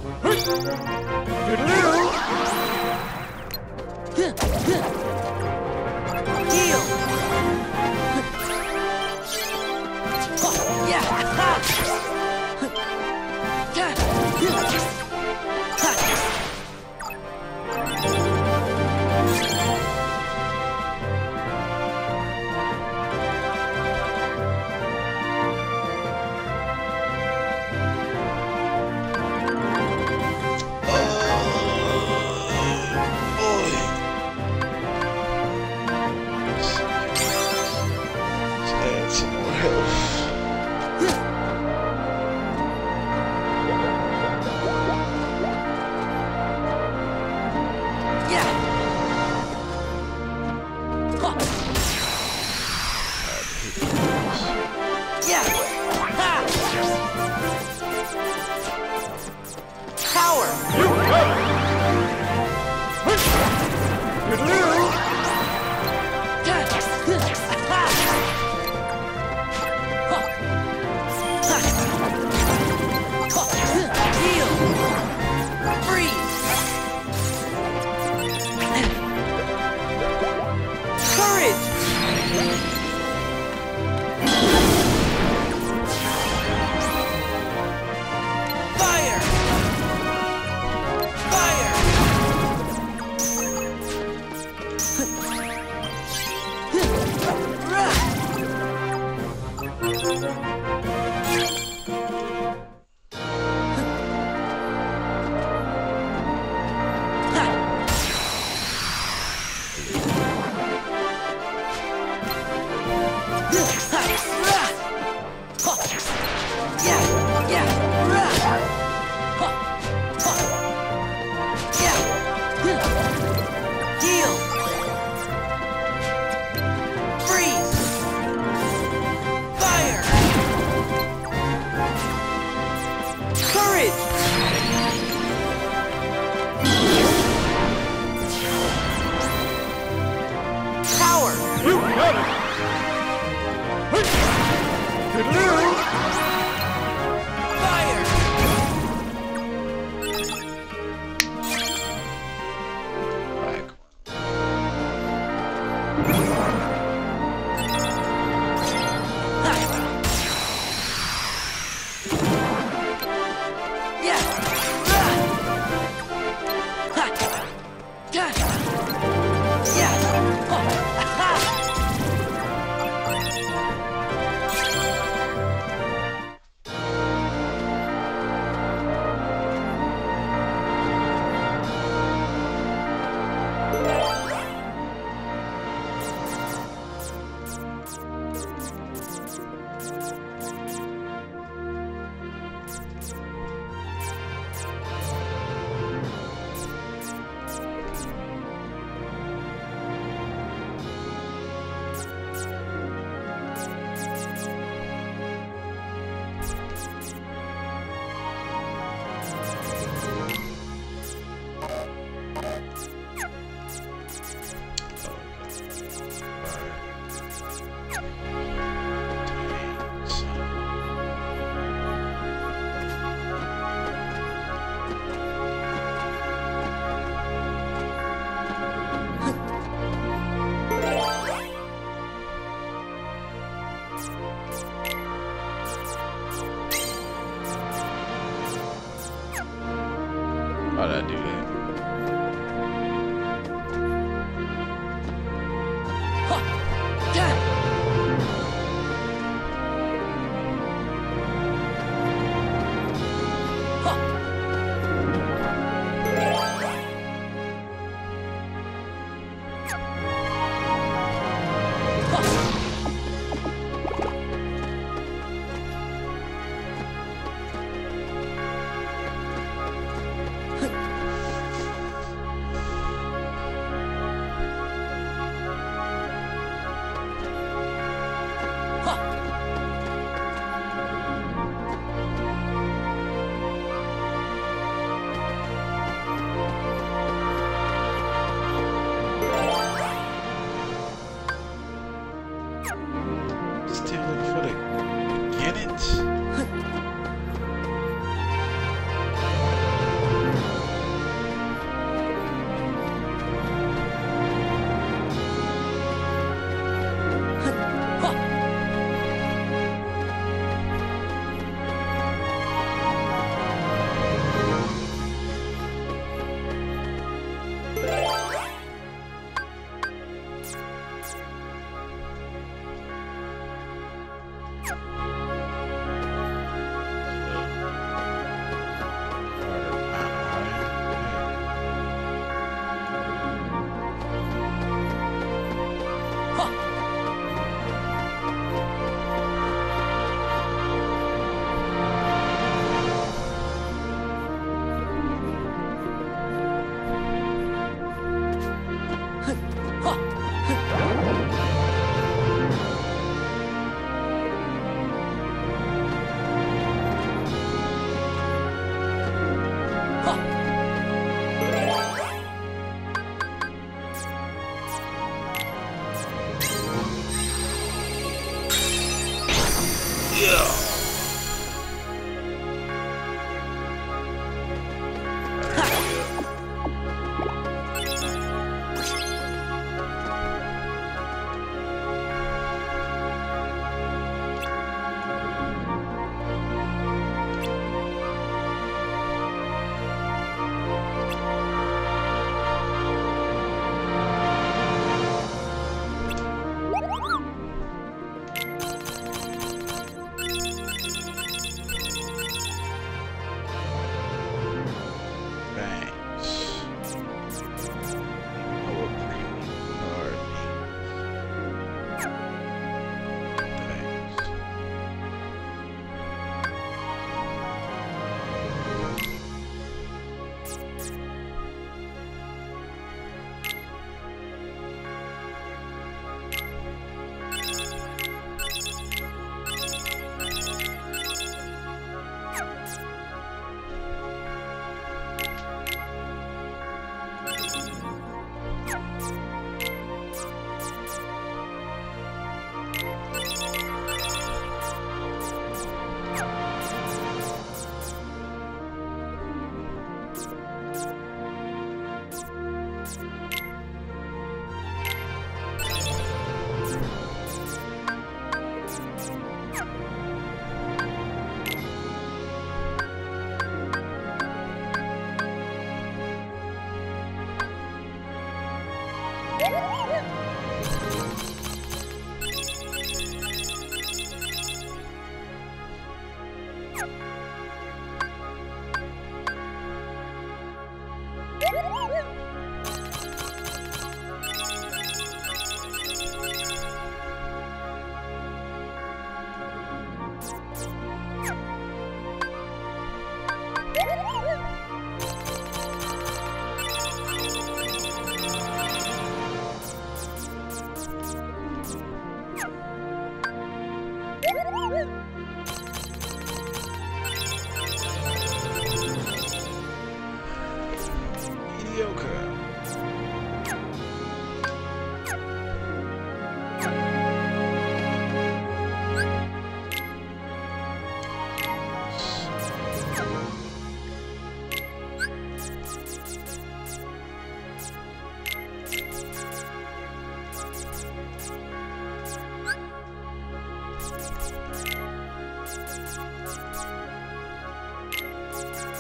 Why'd I do that?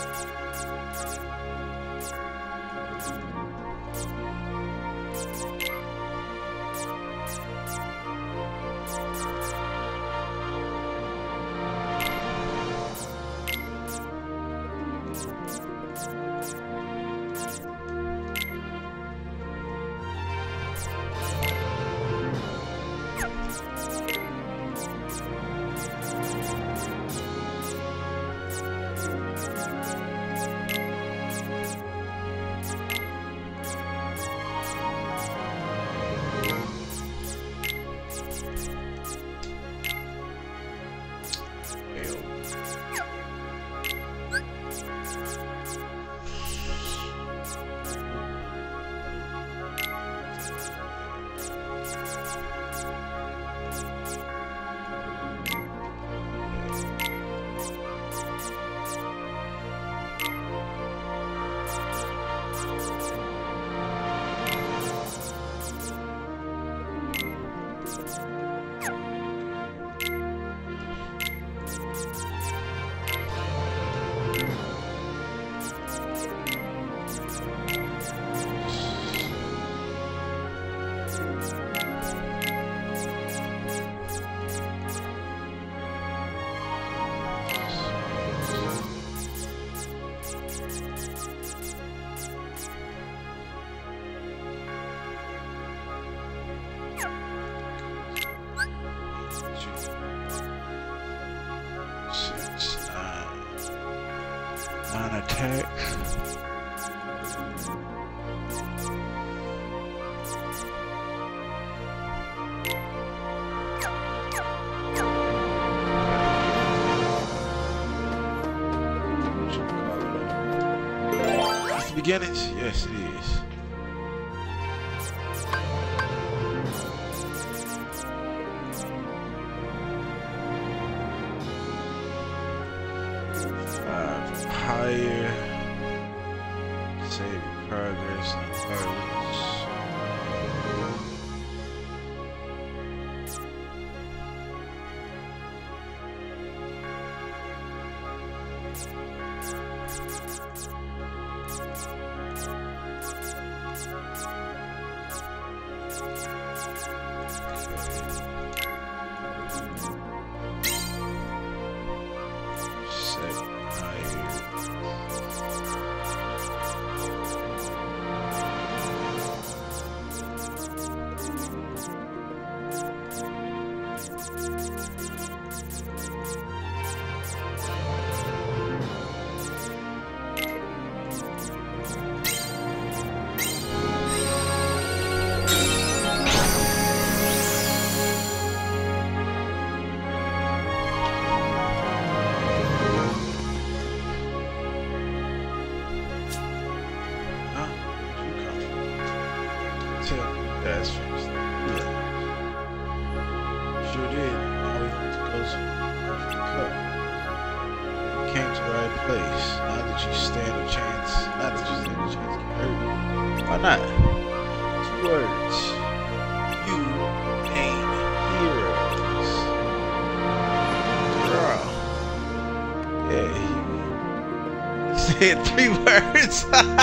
Non-attacks. Beginnings? Yes, it is. Higher. Save progress and progress. Why not? 2 words. You ain't heroes. Girl. Yeah, he said 3 words.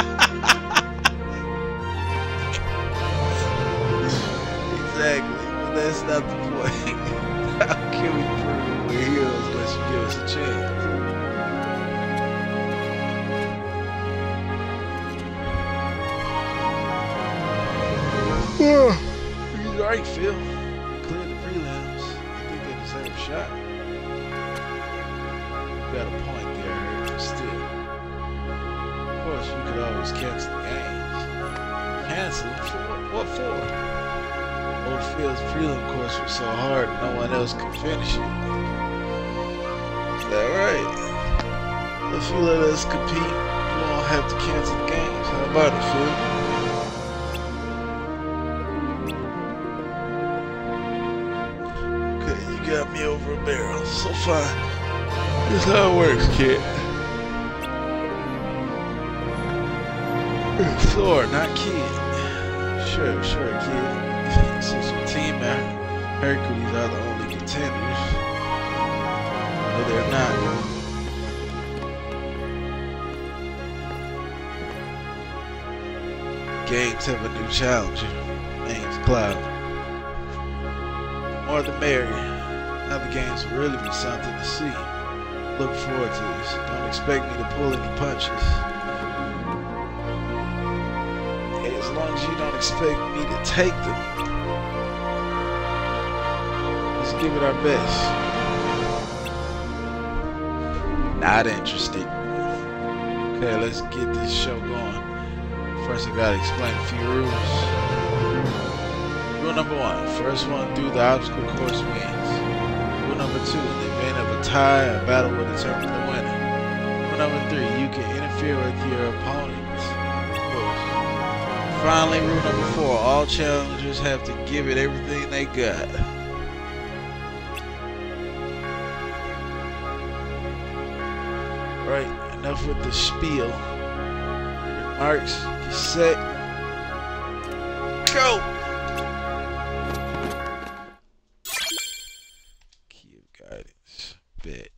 Exactly. But that's not the point. How can we prove we're heroes unless you give us a chance? He's right, Phil. You cleared the prelims. I think they deserve a shot. You got a point there, but still. Of course, you could always cancel the games. Cancel? What for? Old Phil's prelim course was so hard no one else could finish it. Is that right? If you let us compete, you won't have to cancel the games. How about it, Phil? Got me over a barrel. So fine. Here's how it works, kid. Floor, not kid. Sure, kid. Since your team and Hercules are the only contenders. No, they're not. games have a new challenger. Name's Cloud. The more the merrier. Now the games will really be something to see. Look forward to this. Don't expect me to pull any punches. Hey, as long as you don't expect me to take them, let's give it our best. Not interested. Okay, let's get this show going. First, I gotta explain a few rules. Rule number 1: first one through the obstacle course wins. Rule number 2: in the event of a tie, a battle will determine the winner. Rule number 3: you can interfere with your opponent's course. Finally, rule number 4: all challengers have to give it everything they got. Right, enough with the spiel. Marks, get set, go! Key of guidance, bet.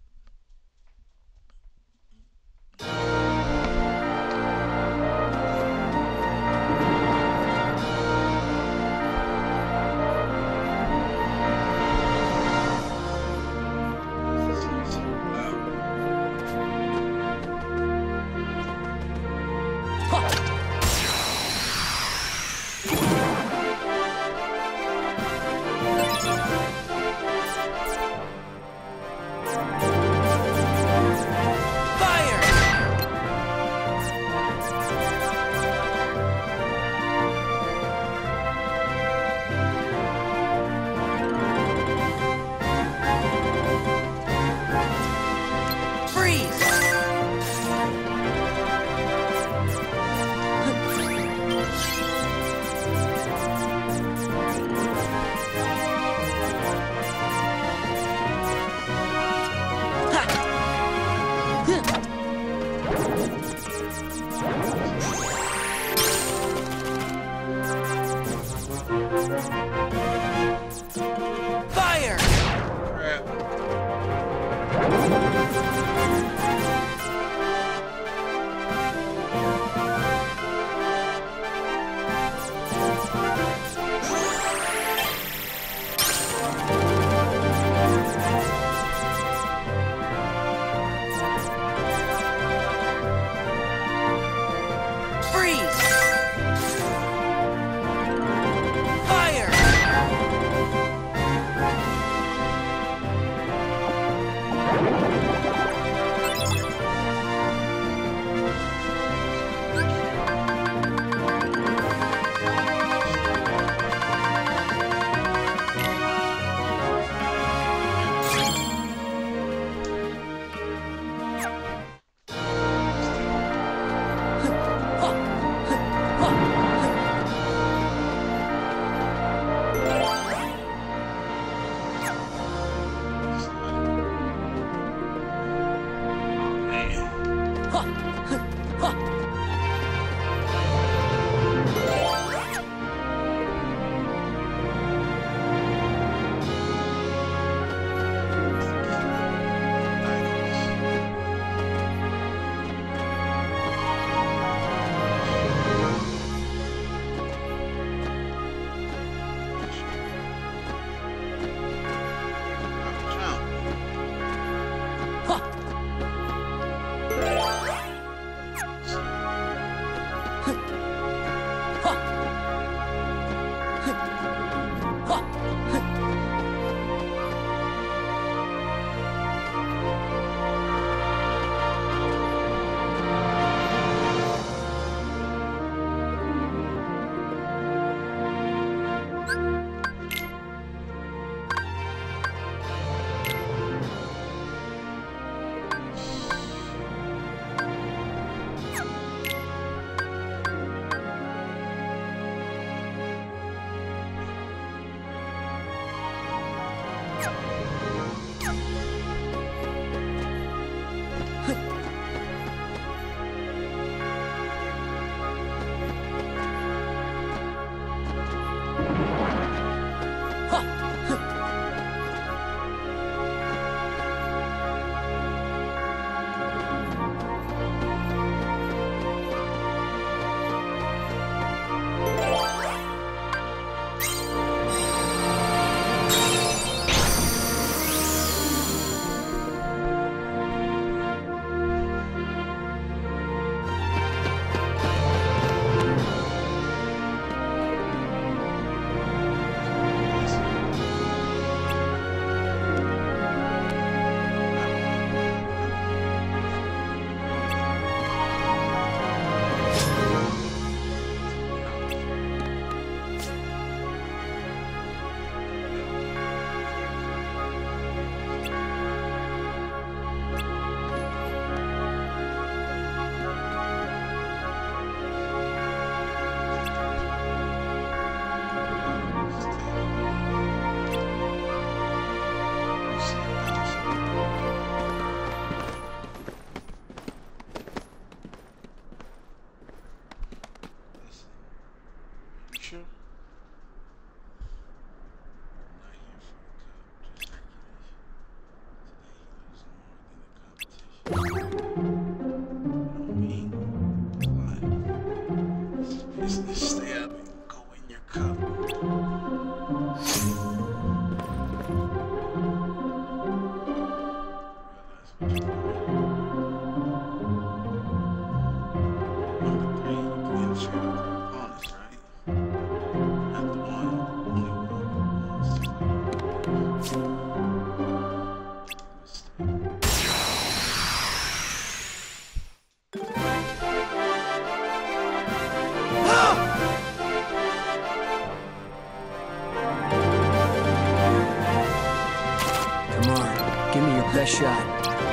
best shot.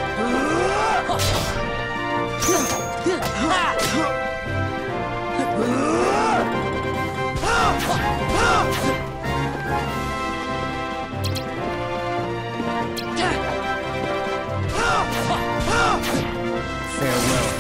Farewell.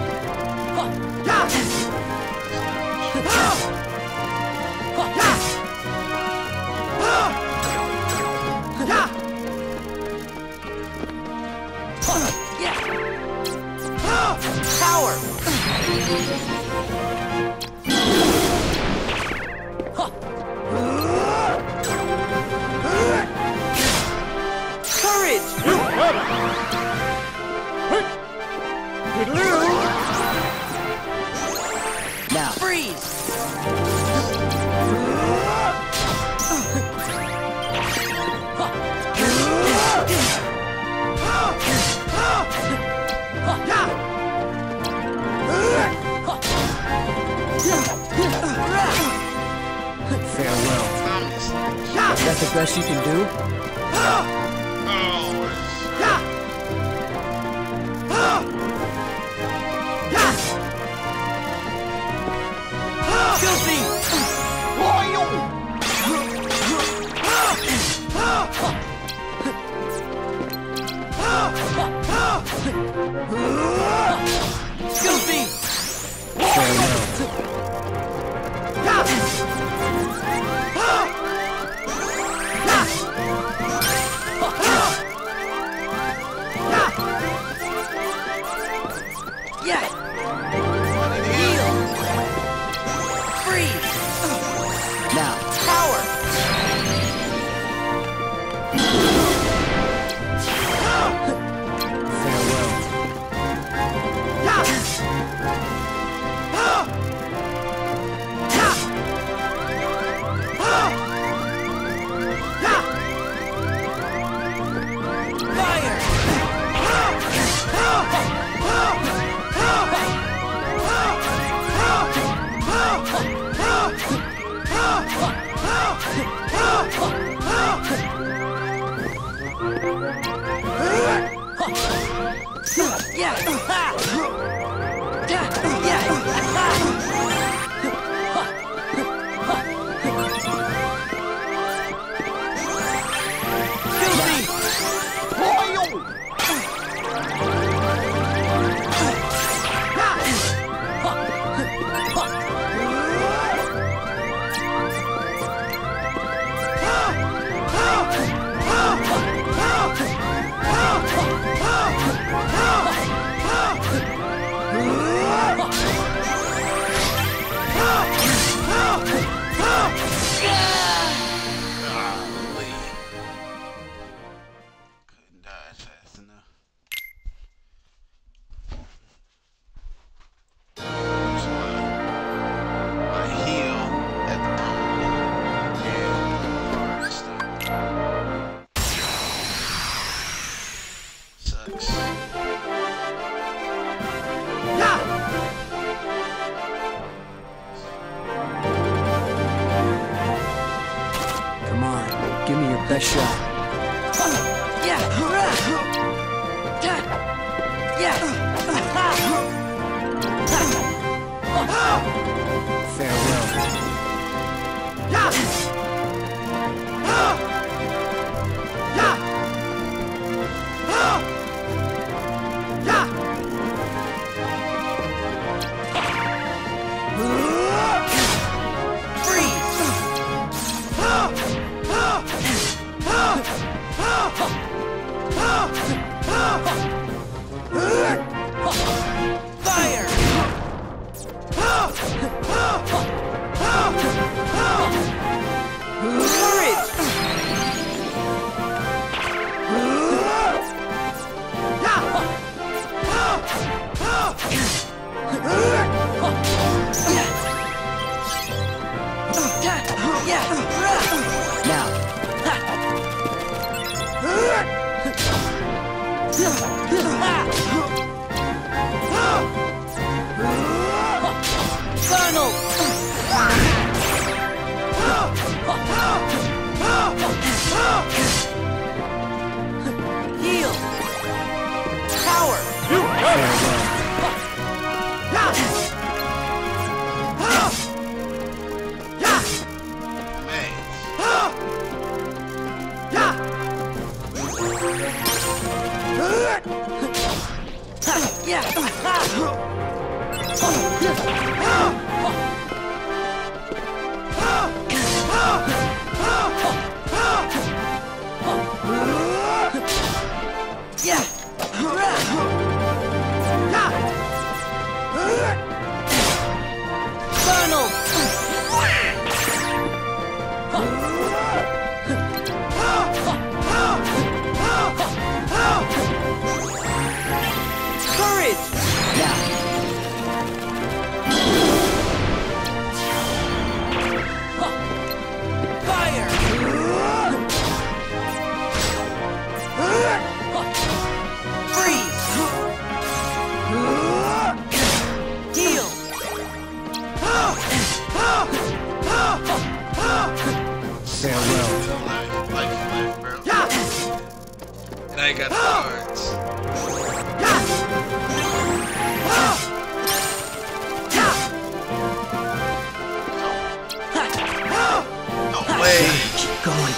Power! Courage! Now, Freeze! farewell. Is that the best you can do? Filthy! Filthy! Yeah! Heal! Freeze! Now, Power! farewell. Fire! Yeah! Golly. Couldn't dodge fast enough. So I heal at the moment and hard stuff. Sucks. Come on, give me your best shot. Yeah! Farewell. Fire! I got cards. No way. Keep going.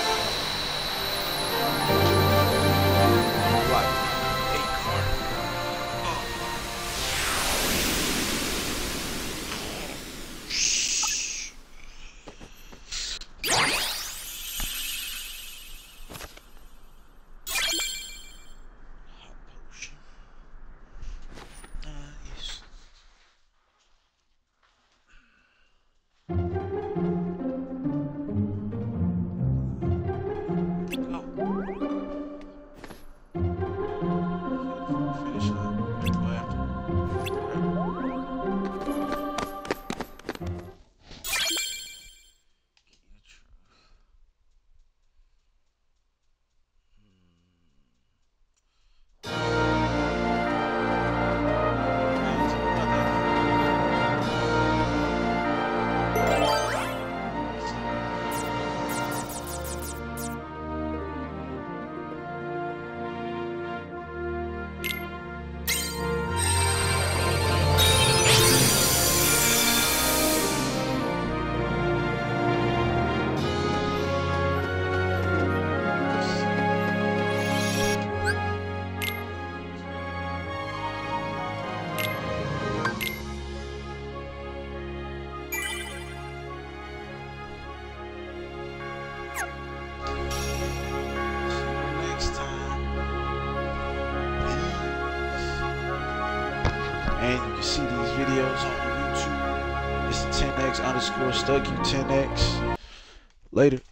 And you can see these videos on YouTube. It's 10x_StuckU10x. Later.